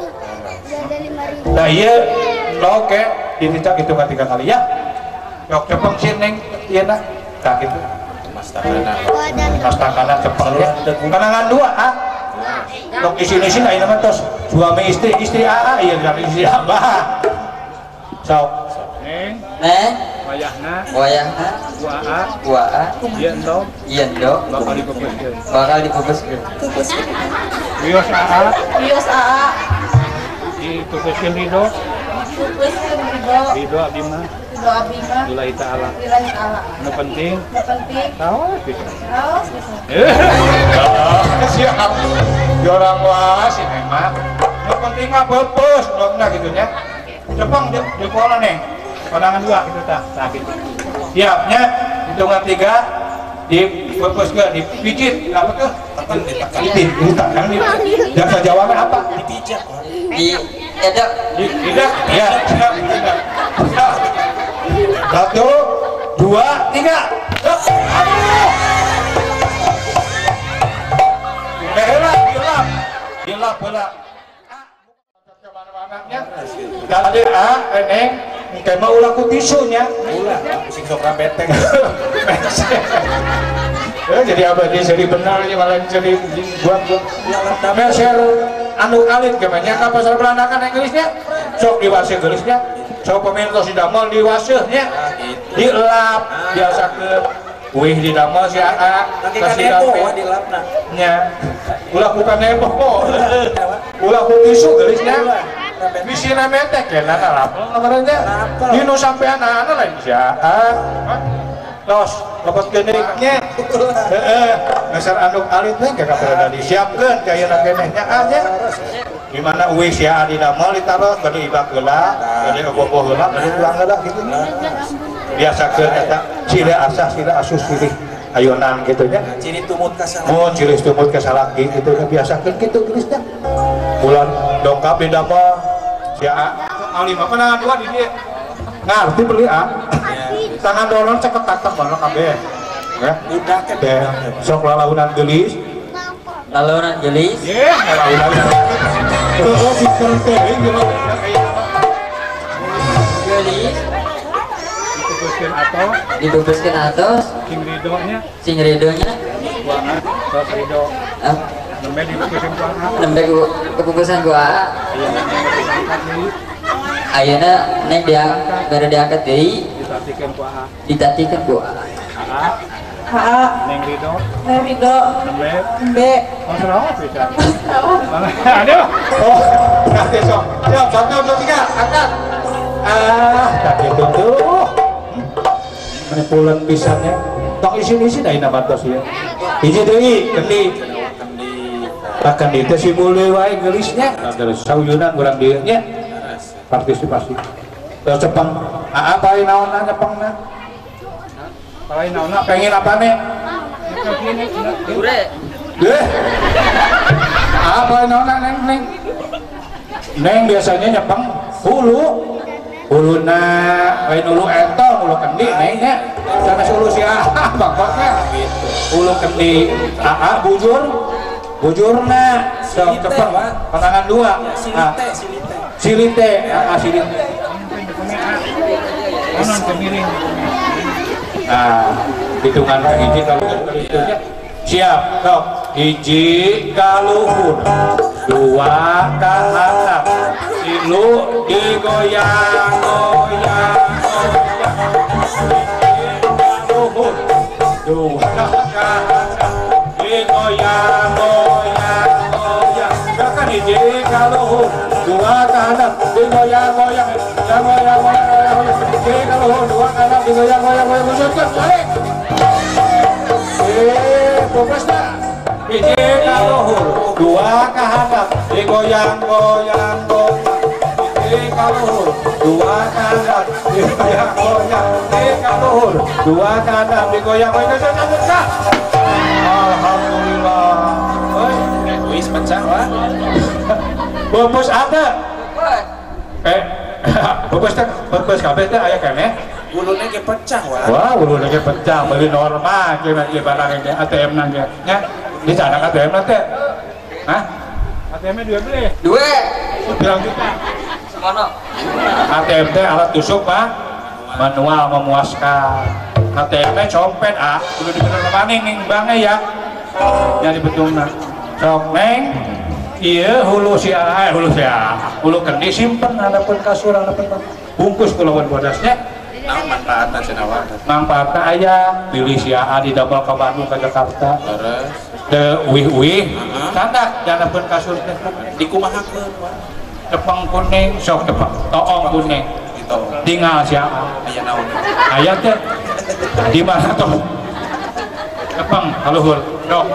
nah ieu oke diticak itu kan 3 kali ya yok cepeng sih neng iya nak tak gitu mas takana cepeng ya kanangan 2 ah yok isini sih ayeuna mah tos suami istri AA iya dari istri abah sok neng wayahna kuaa iendo bakal dipupuskeun bios AA dipupuskeun Ridho abdi mah lillahi ta'ala nu penting tahu bisa siap di orang wah si memang nu penting mah pepes dongna gitu nya cepeng di pola neng pandangan 2 gitu tah gitu siapnya hitungan 3 dipepeskeun dipijit apa tuh ditekan jasa jawaban apa dipijat Edak ya siap 1 2 3 aduh hilap tadi neng kayak mau ulah ku tisunya ulah sing sok beteng jadi abadi jadi benar ini malah jadi buat meser anu alit gimana ka pasar berandakan Inggrisnya sok diwasih gelisnya sok pemerintah si damel diwasihnya dilap biasa ke wih di damel si AA kasih kafe nya ulah bukan nebo kok ulah ku tisu gelisnya bisina metek ya nana lapel nomornya dino sampai anak-anak lain si AA tos lepas geningnya dasar anduk alit nih kakak berada disiapkan kayak nak geningnya aja gimana wis ya di damel ditaruh dari ibak gelap dari oboh gelap dari tuang gelap gitu biasa ke kata ciri asah ciri asus ciri ayonan gitu nya ciri tumut kasalah ciri tumut kasalah gitu biasa kan gitu tulisnya bulan dongkap di damel si alim apa nah 2 di dia ngerti beli tangan dorong cekek tatak mana kabeh ya udah kabeh sok lalaunan gelis ya lalaunan oh bikin teuing gelis dibungkuskeun atos sing ridonya tos rido nembe dibungkuskeun ku AA nembe kebungkusan ku AA ayeuna neng dia bere diangkat deui ditatikan ku AA neng Ridho nembe masalah bisa aduh oh nanti sok siap 1 2 3 angkat tak gitu tuh manipulan pisannya tong isi dari nama tos ya hiji deui kendi bahkan di itu si mulai wae gelisnya terus sauyunan kurang dieu nya partisipasi terus cepeng apa yang naon cepengna paling naon pengen apa nih gure apa yang naon neng biasanya nyepeng huluna lain ulu entong ulu kendi nengnya sama ulu si AA bangkotnya ulu kendi AA bujurna sok cepeng pantangan 2 silite konon kemiring nah hitungan hiji kalau hitungnya siap sok hiji kaluhur 2 ka hatap 3 digoyang-goyang kaluhur 2 ka hatap digoyang-goyang hiji kaluhur dua kanan digoyang-goyang hiji kaluhur dua kanan digoyang-goyang wujudkan balik pupusna hiji kaluhur dua kanan digoyang-goyang hiji kaluhur dua kanan digoyang-goyang hiji kaluhur dua kanan digoyang-goyang alhamdulillah. Wis pecah wah. Bungkus ada. Bungkus kabeh teh aya keneh. Ulunnya ge pecah wah. Wah, ulunnya ge pecah, beli normal ge barang ge ATM nang ge. Nya, di sana ATM na teh. Hah? ATM-nya dua beli. Dua. Bilang juta. Semono. ATM teh alat tusuk mah manual memuaskan. ATM-nya compet kudu dibener maning ning bange ya. Nya dibetulna. Sok neng iya hulu kendi simpen hadapun kasur hadapun bungkus kulawan bodasnya Nah manfaatna cenah manfaatna aya pilih si AA di dapal ka Bandung ka Jakarta terus teu uih-uih tandak janapun kasur teh dikumahakeun tepang kuning sok tepang toong kuning tinggal si AA aya naon aya teh di mana tuh tepang haluhur dok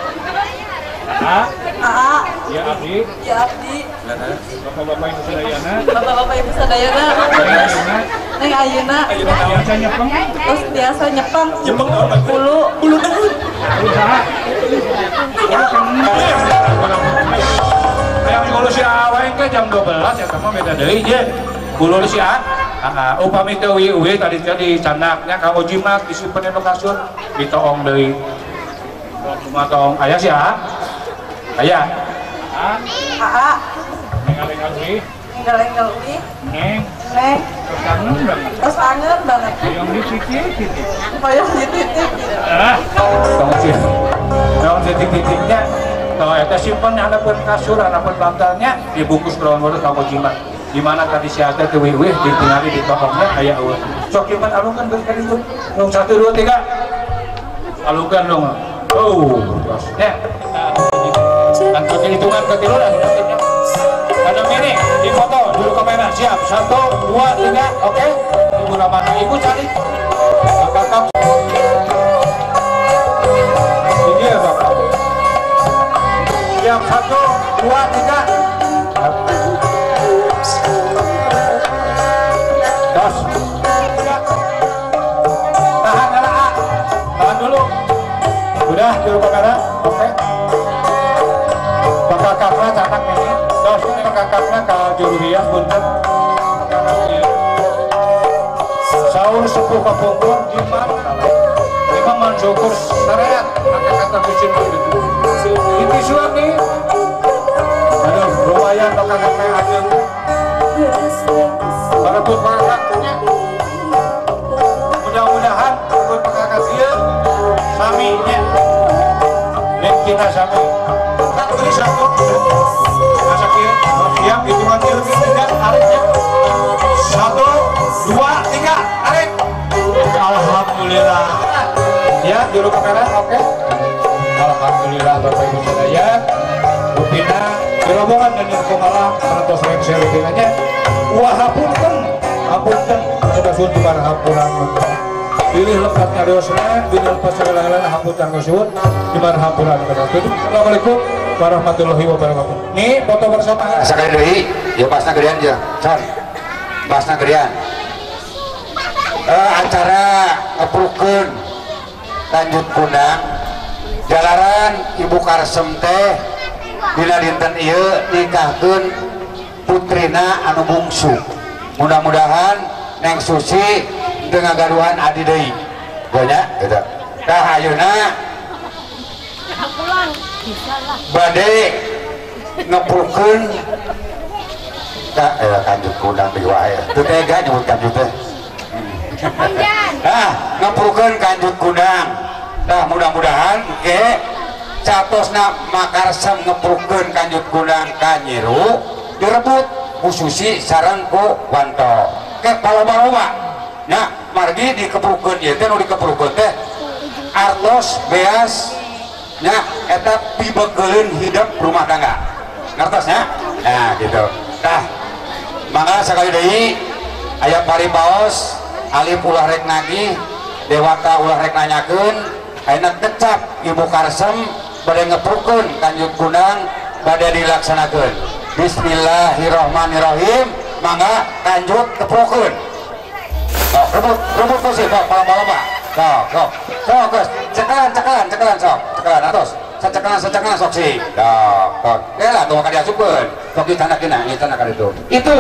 ya Abdi. Ya Abdi. Bapak-bapak Ibu Sadayana. Bapak-bapak Ibu Sadayana. Neng Ayeuna. Biasa nyepeng. Terus biasa nyepeng. Nyepeng naon? Bulu. Bulu naon? Yang bulu si awain ke jam 12 ya sama beda deui ye. Bulu si A. Upami teu uwi tadi di candaknya ka Ojimat disimpen di kasur ditoong deui. Cuma toong aya si A. Aya. AA. Nenggal-nenggal uwi. Neng. Kangen banget. Terus kangen banget. Yang dititik. Payung dititik. Tong titik-titiknya. Kalau eta simpen hadapun kasur, hadapun bantalnya dibungkus kelawan waduh ka Jimat. Di mana tadi si Ate teu wih ditinggali di tokongnya aya eueuh. Sok Jimat alungkeun beus ka ditu. Nung 1 2 3. Alungkeun dong. Oh, terus ya. Dan pakai hitungan ketilu dan ada ini di foto dulu kamera siap 1 2 3 oke ibu ramana ibu cari kakak ini ya bapak siap 1 2 3 dos tahan dulu udah dulu kamera oke kakaknya canak ini dos ini kakaknya ke juruhias punten sahur sepuh kapungkur imam mensyukur syariat kata-kata kucing begitu ini suami aduh lumayan kakaknya aja para pun kakaknya mudah-mudahan pun kakak dia saminya dan kita sami beri satu masa kira siap hitungan kira tidak tariknya 1 2 3 tarik alhamdulillah ya dulu kamera oke alhamdulillah Bapak Ibu sekalian rutina di rombongan dan yang kumalah peratus reksel rutinanya wahapunten hapunten sudah sun di mana hapuran pilih lepatnya dosanya pilih lepas segala-galanya hapunten kesuun di mana hapuran assalamualaikum warahmatullahi wabarakatuh. Nih foto bersama. Sakali deui, ya pasna gedean aja. San. Pasna gedean. Acara ngeprukeun lanjut kundang jalaran Ibu Karsem teh dina dinten ieu nikahkeun putrina anu bungsu. Mudah-mudahan Neng Susi teu ngagaduhan adi deui. Gonya eta. Tah ayeuna bade ngepulkeun kanjut kundang di wae teu tega nyebut kanjut teh ngepulkeun kanjut kundang tah mudah-mudahan ke catosna Makarsem ngepulkeun kanjut kundang ka Nyiru direbut ku Susi sareng ku Wanto ke paloba-loba nya margi dikepulkeun ieu teh nu dikepulkeun teh artos beas nya eta pibekeun hidup rumah tangga ngertosnya gitu. Nah, maka sekali deui aya paribaos alif ulah rek nagih, dewata ulah rek nanyakeun, ayeuna kecap ibu karsem bade ngeprukeun kanjut kunang bade dilaksanakeun. Bismillahirrahmanirrahim. Mangga kanjut keprukeun. Sok rebut posisi sok palomba-lomba. Sok cekelan sok. Cekelan atos. Sacekelan sok sih. Sok. Lah tuh ka diasupkeun. Sok ditandakina, ditanda ka ditu. Itu.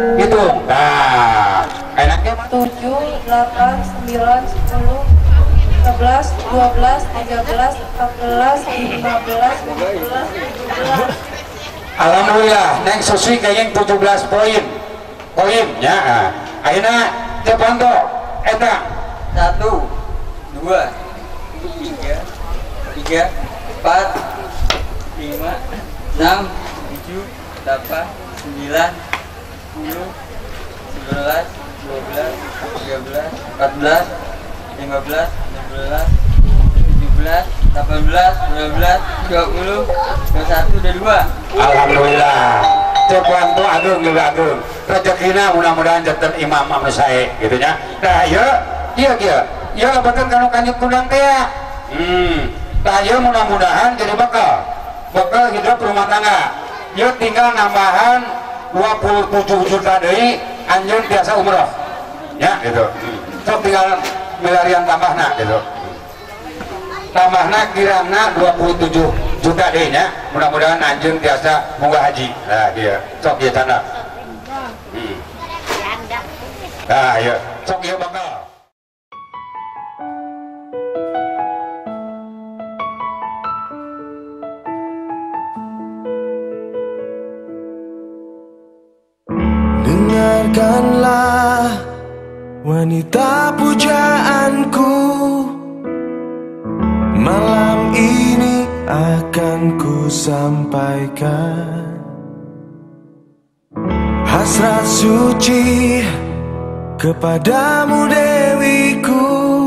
Nah, enaknya 7, 8, 9, 10, 11, 12, 13, 14, 15, 16, 17. Alhamdulillah, Neng Susi kayaknya 17 poin ya. Akhirnya Jepanto eta 1, 2, 3, 4, 5, 6, 7, 8, 9, 10, 11, 12, 13, 14, 15, 16, 17, 18, 19, 20, 21, udah 2. Alhamdulillah. Jepanto agung juga agung. Rezekina mudah-mudahan janten imam anu sae gitu nya. Nah, ieu lebetan kanu kanjut kundang teh ya. Tah ieu mudah-mudahan jadi bekal hidup rumah tangga. Ieu tinggal nambahan 27 juta deui anjeun biasa umroh. Ya gitu. Sok tinggal milarian tambahna gitu. Tambahna kirana 27 juta deui nya. Mudah-mudahan anjeun biasa munggah haji. Nah, dia sok ieu tanda. Nah, ya, sok ieu bakal. Dengarkanlah wanita pujaanku, malam ini akan ku sampaikan hasrat suci kepadamu Dewiku.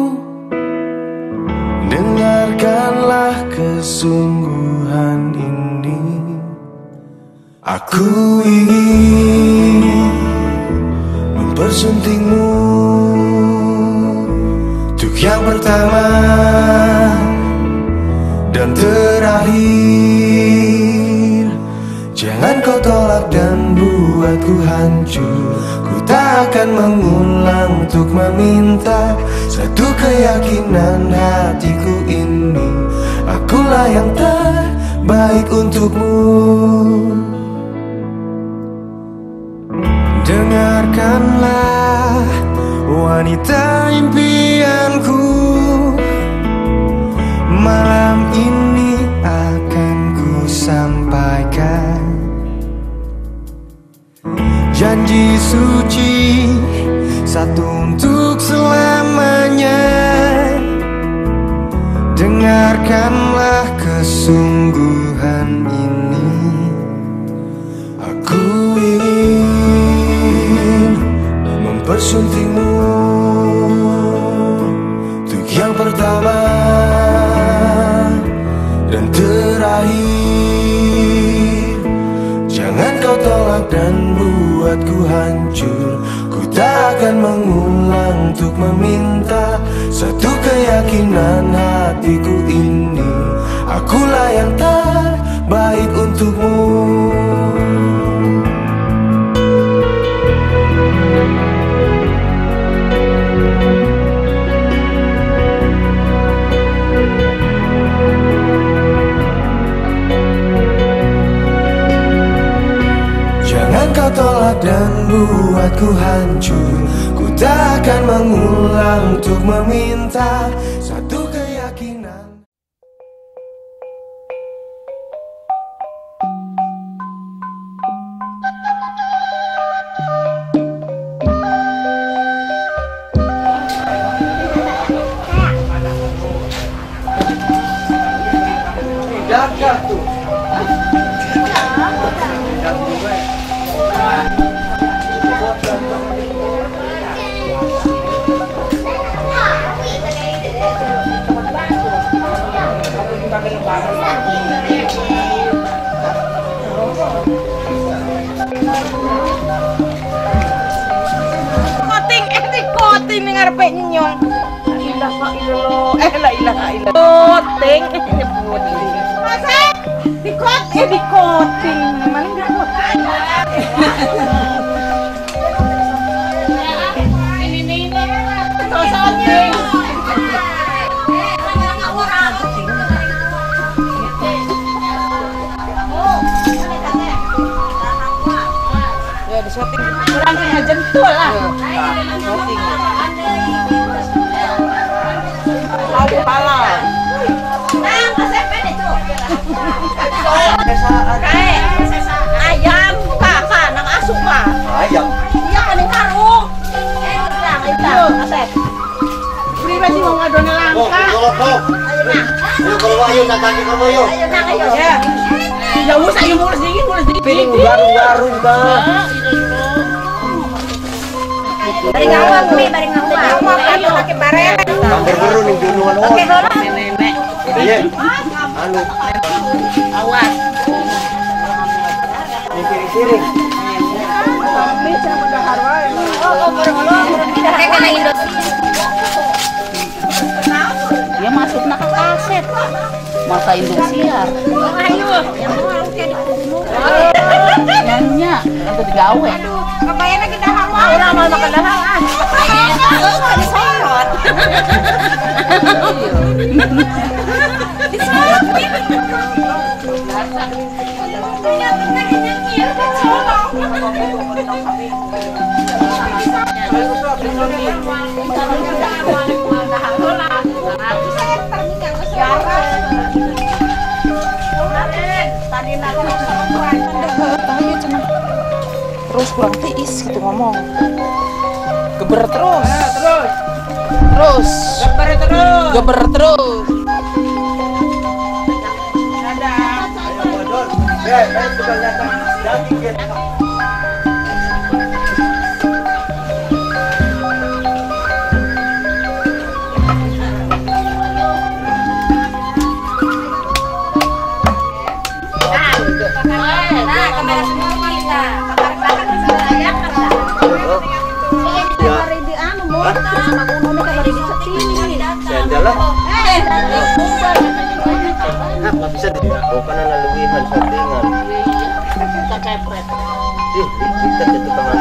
Dengarkanlah kesungguhan ini. Aku ingin mempersuntingmu untuk yang pertama dan terakhir. Jangan kau tolak dan buatku hancur. Ku tak akan mengulang untuk meminta satu keyakinan hatiku ini. Akulah yang terbaik untukmu. Dengarkanlah wanita impianku, malam ini akan ku sampaikan janji suci satu untuk selamanya. Dengarkanlah kesungguhan ini. Aku ingin mempersuntingmu untuk yang pertama dan terakhir. Jangan kau tolak dan buatku hancur. Ku tak akan mengulang untuk meminta satu keyakinan hatiku ini. Akulah yang terbaik untukmu. Kau tolak dan buatku hancur. Ku tak akan mengulang untuk meminta satu keyakinan. Gagah tuh. illallah. La ilaha illallah. Ting nyebut. Masa dikoting. Mana enggak kok. Ini. Sosoting. Ya disoting. Kurang ngejentul lah. Soting. Halal. Ayam kakak nang asup mah. Ayam. Iya kan karung. Kita asep. Beri baju mau ngadone langka. Ayo kalau ayo kakak kalau ayo. Ayo. Ya. Ya wis ayo mulus dikit. Piring garung-garung Bang. Bari ngawak mi, bari ngawak. Ayo pakai bareng. Hampir baru ning gunungan oh. Oke, nenek. Iya. Anu. Awas. Ini piring-piring. Tapi sama dahar wae. Oh, bareng-bareng. Kita kena Indonesia. Dia masukna ke kaset. Masa Indosiar. Ayo. Yang mau kayak di gunung. Nyanyi atau digawe. Kebayana kita hawa. Ora mau makan dahar. Enggak disorot. Disorot. Terus kurang tiis gitu ngomong. Geber terus. Terus. Geber terus. Nah, kamera semua kita. Nggak bisa dilakukan leluwihan settingan. Kita kepret. Kita di tukang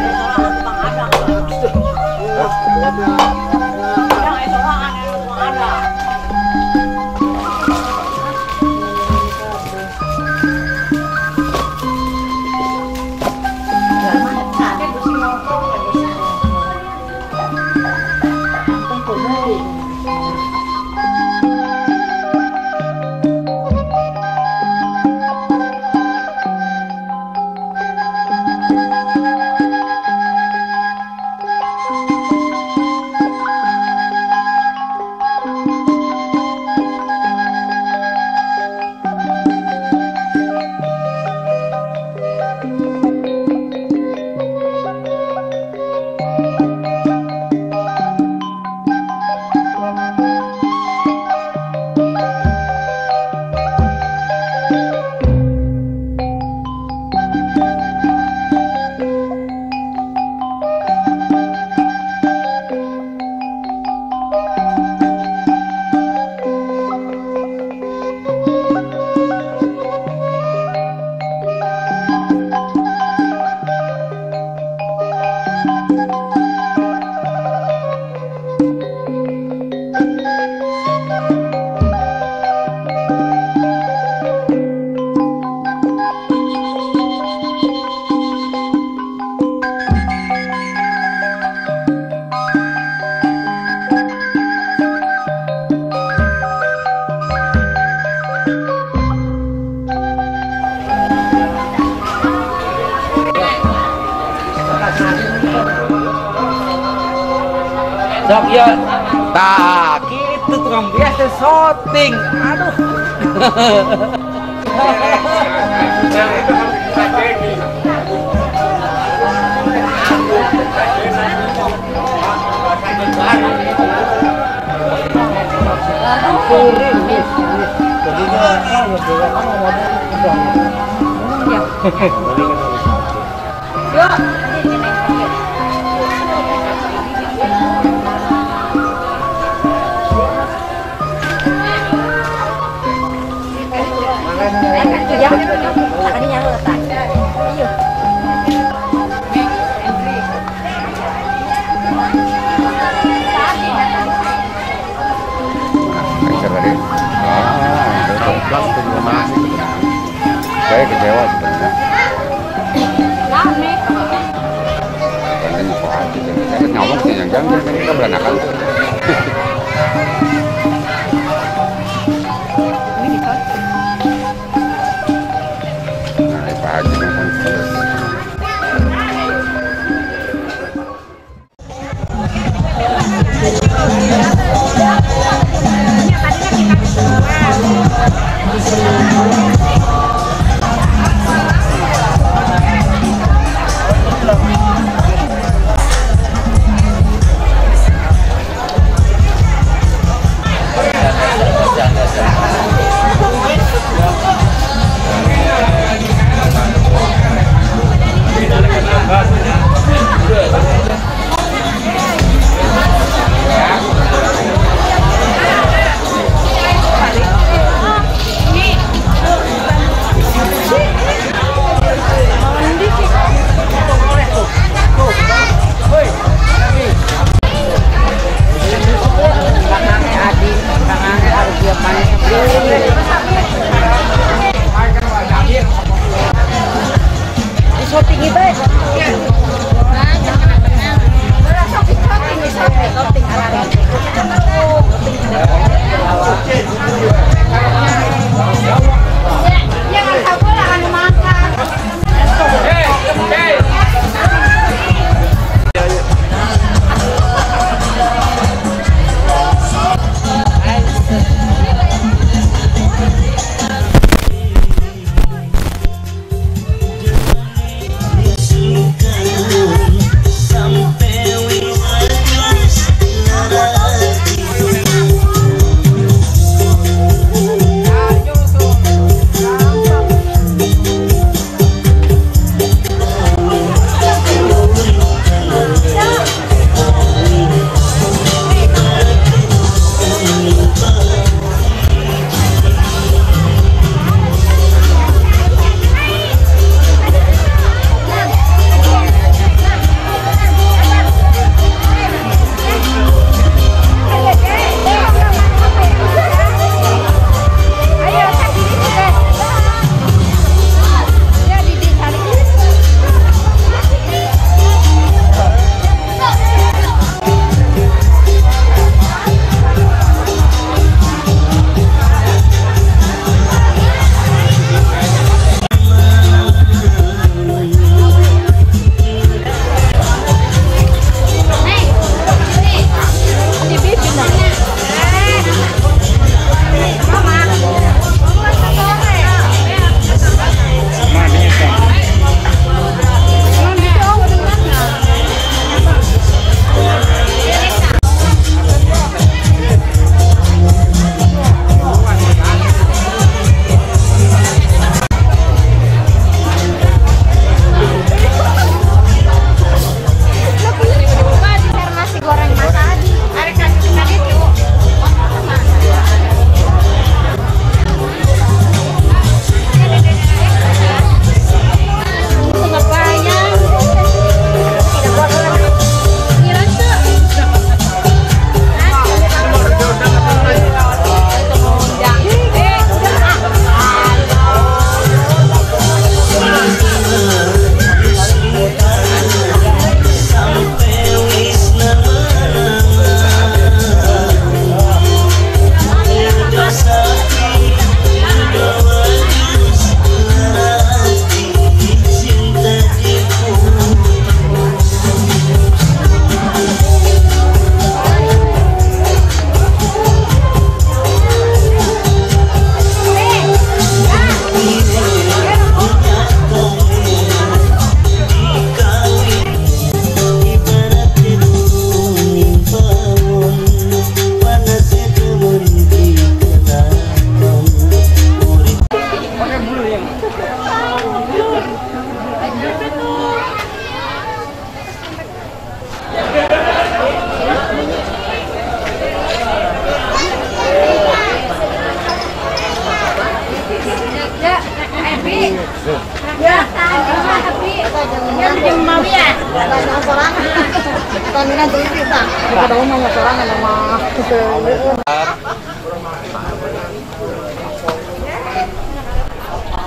Sok ya, tak gitu tukang biasa syuting, aduh. Jelas terima kasih. Saya kecewa sebenarnya. Banding kuat gitu. Saya nyolong sih yang jangan kita beranakan. Nah, Pak Haji kan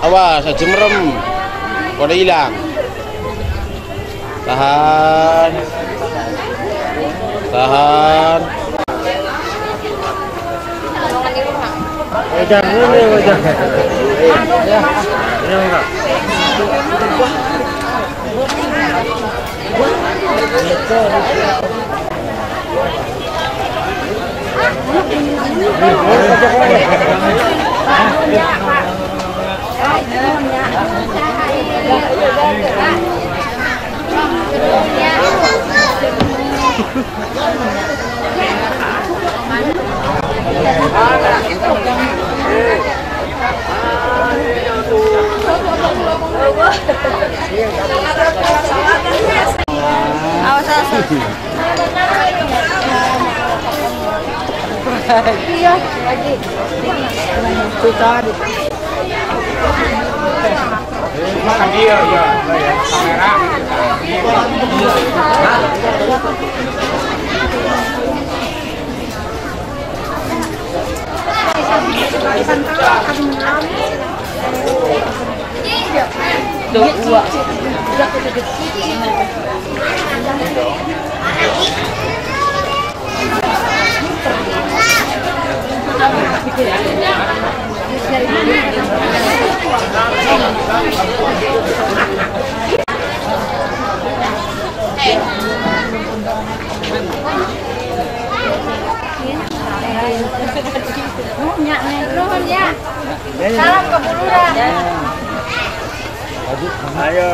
Awas, aja merem. Kode hilang. Tahan. Tahan. Iya, lagi. Makan dia ya, kamera. Salam ke Bulurah. Ayo.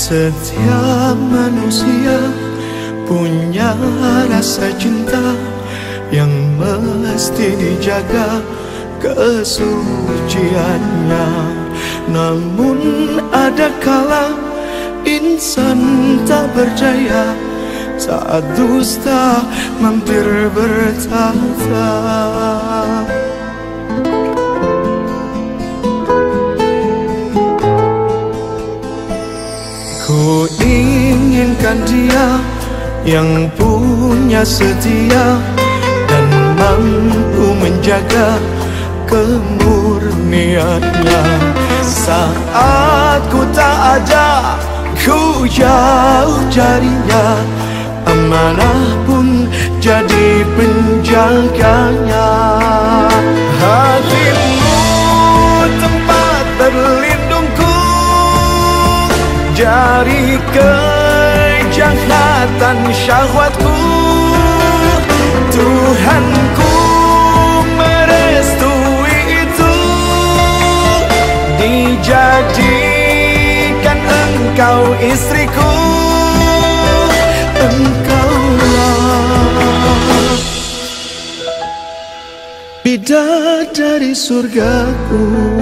Setiap manusia punya rasa cinta yang mesti dijaga kesuciannya. Namun ada kala insan tak berdaya saat dusta mampir bertata. Ku inginkan dia yang punya setia dan mampu menjaga kemurniannya. Saat ku tak ada, ku jauh carinya, amanah pun jadi penjaganya. Hatimu tempat berlindungku dari kejahatan syahwatku. Tuhanku merestui itu, dijadikan engkau istriku. Engkaulah bidadari surgaku.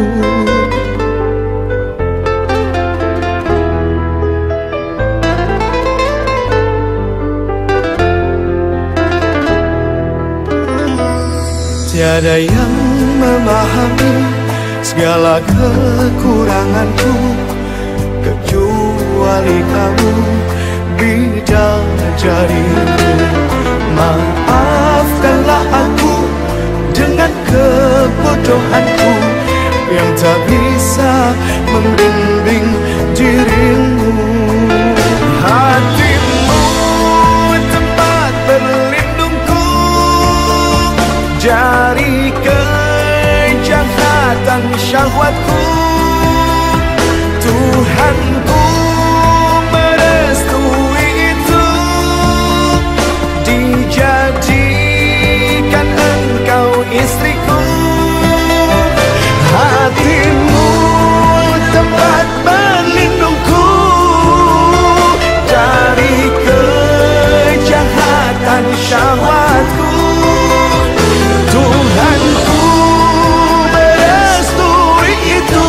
Tiada yang memahami segala kekuranganku kecuali kamu, bidadariku. Maafkanlah aku dengan kebodohanku yang tak bisa membimbing dirimu. Hatimu tempat berlindungku dari kejahatan syahwatku. Tuhanku merestui itu, dijadikan engkau istriku. Hatimu tempat berlindungku dari kejahatan syahwatku. Tuhanku merestui itu,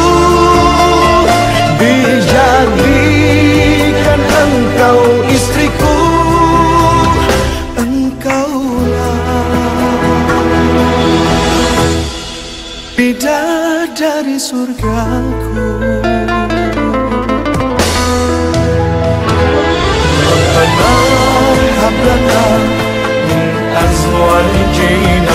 dijadikan engkau istriku. Engkaulah bidadari surgaku. Rabbana hab lana min azwajina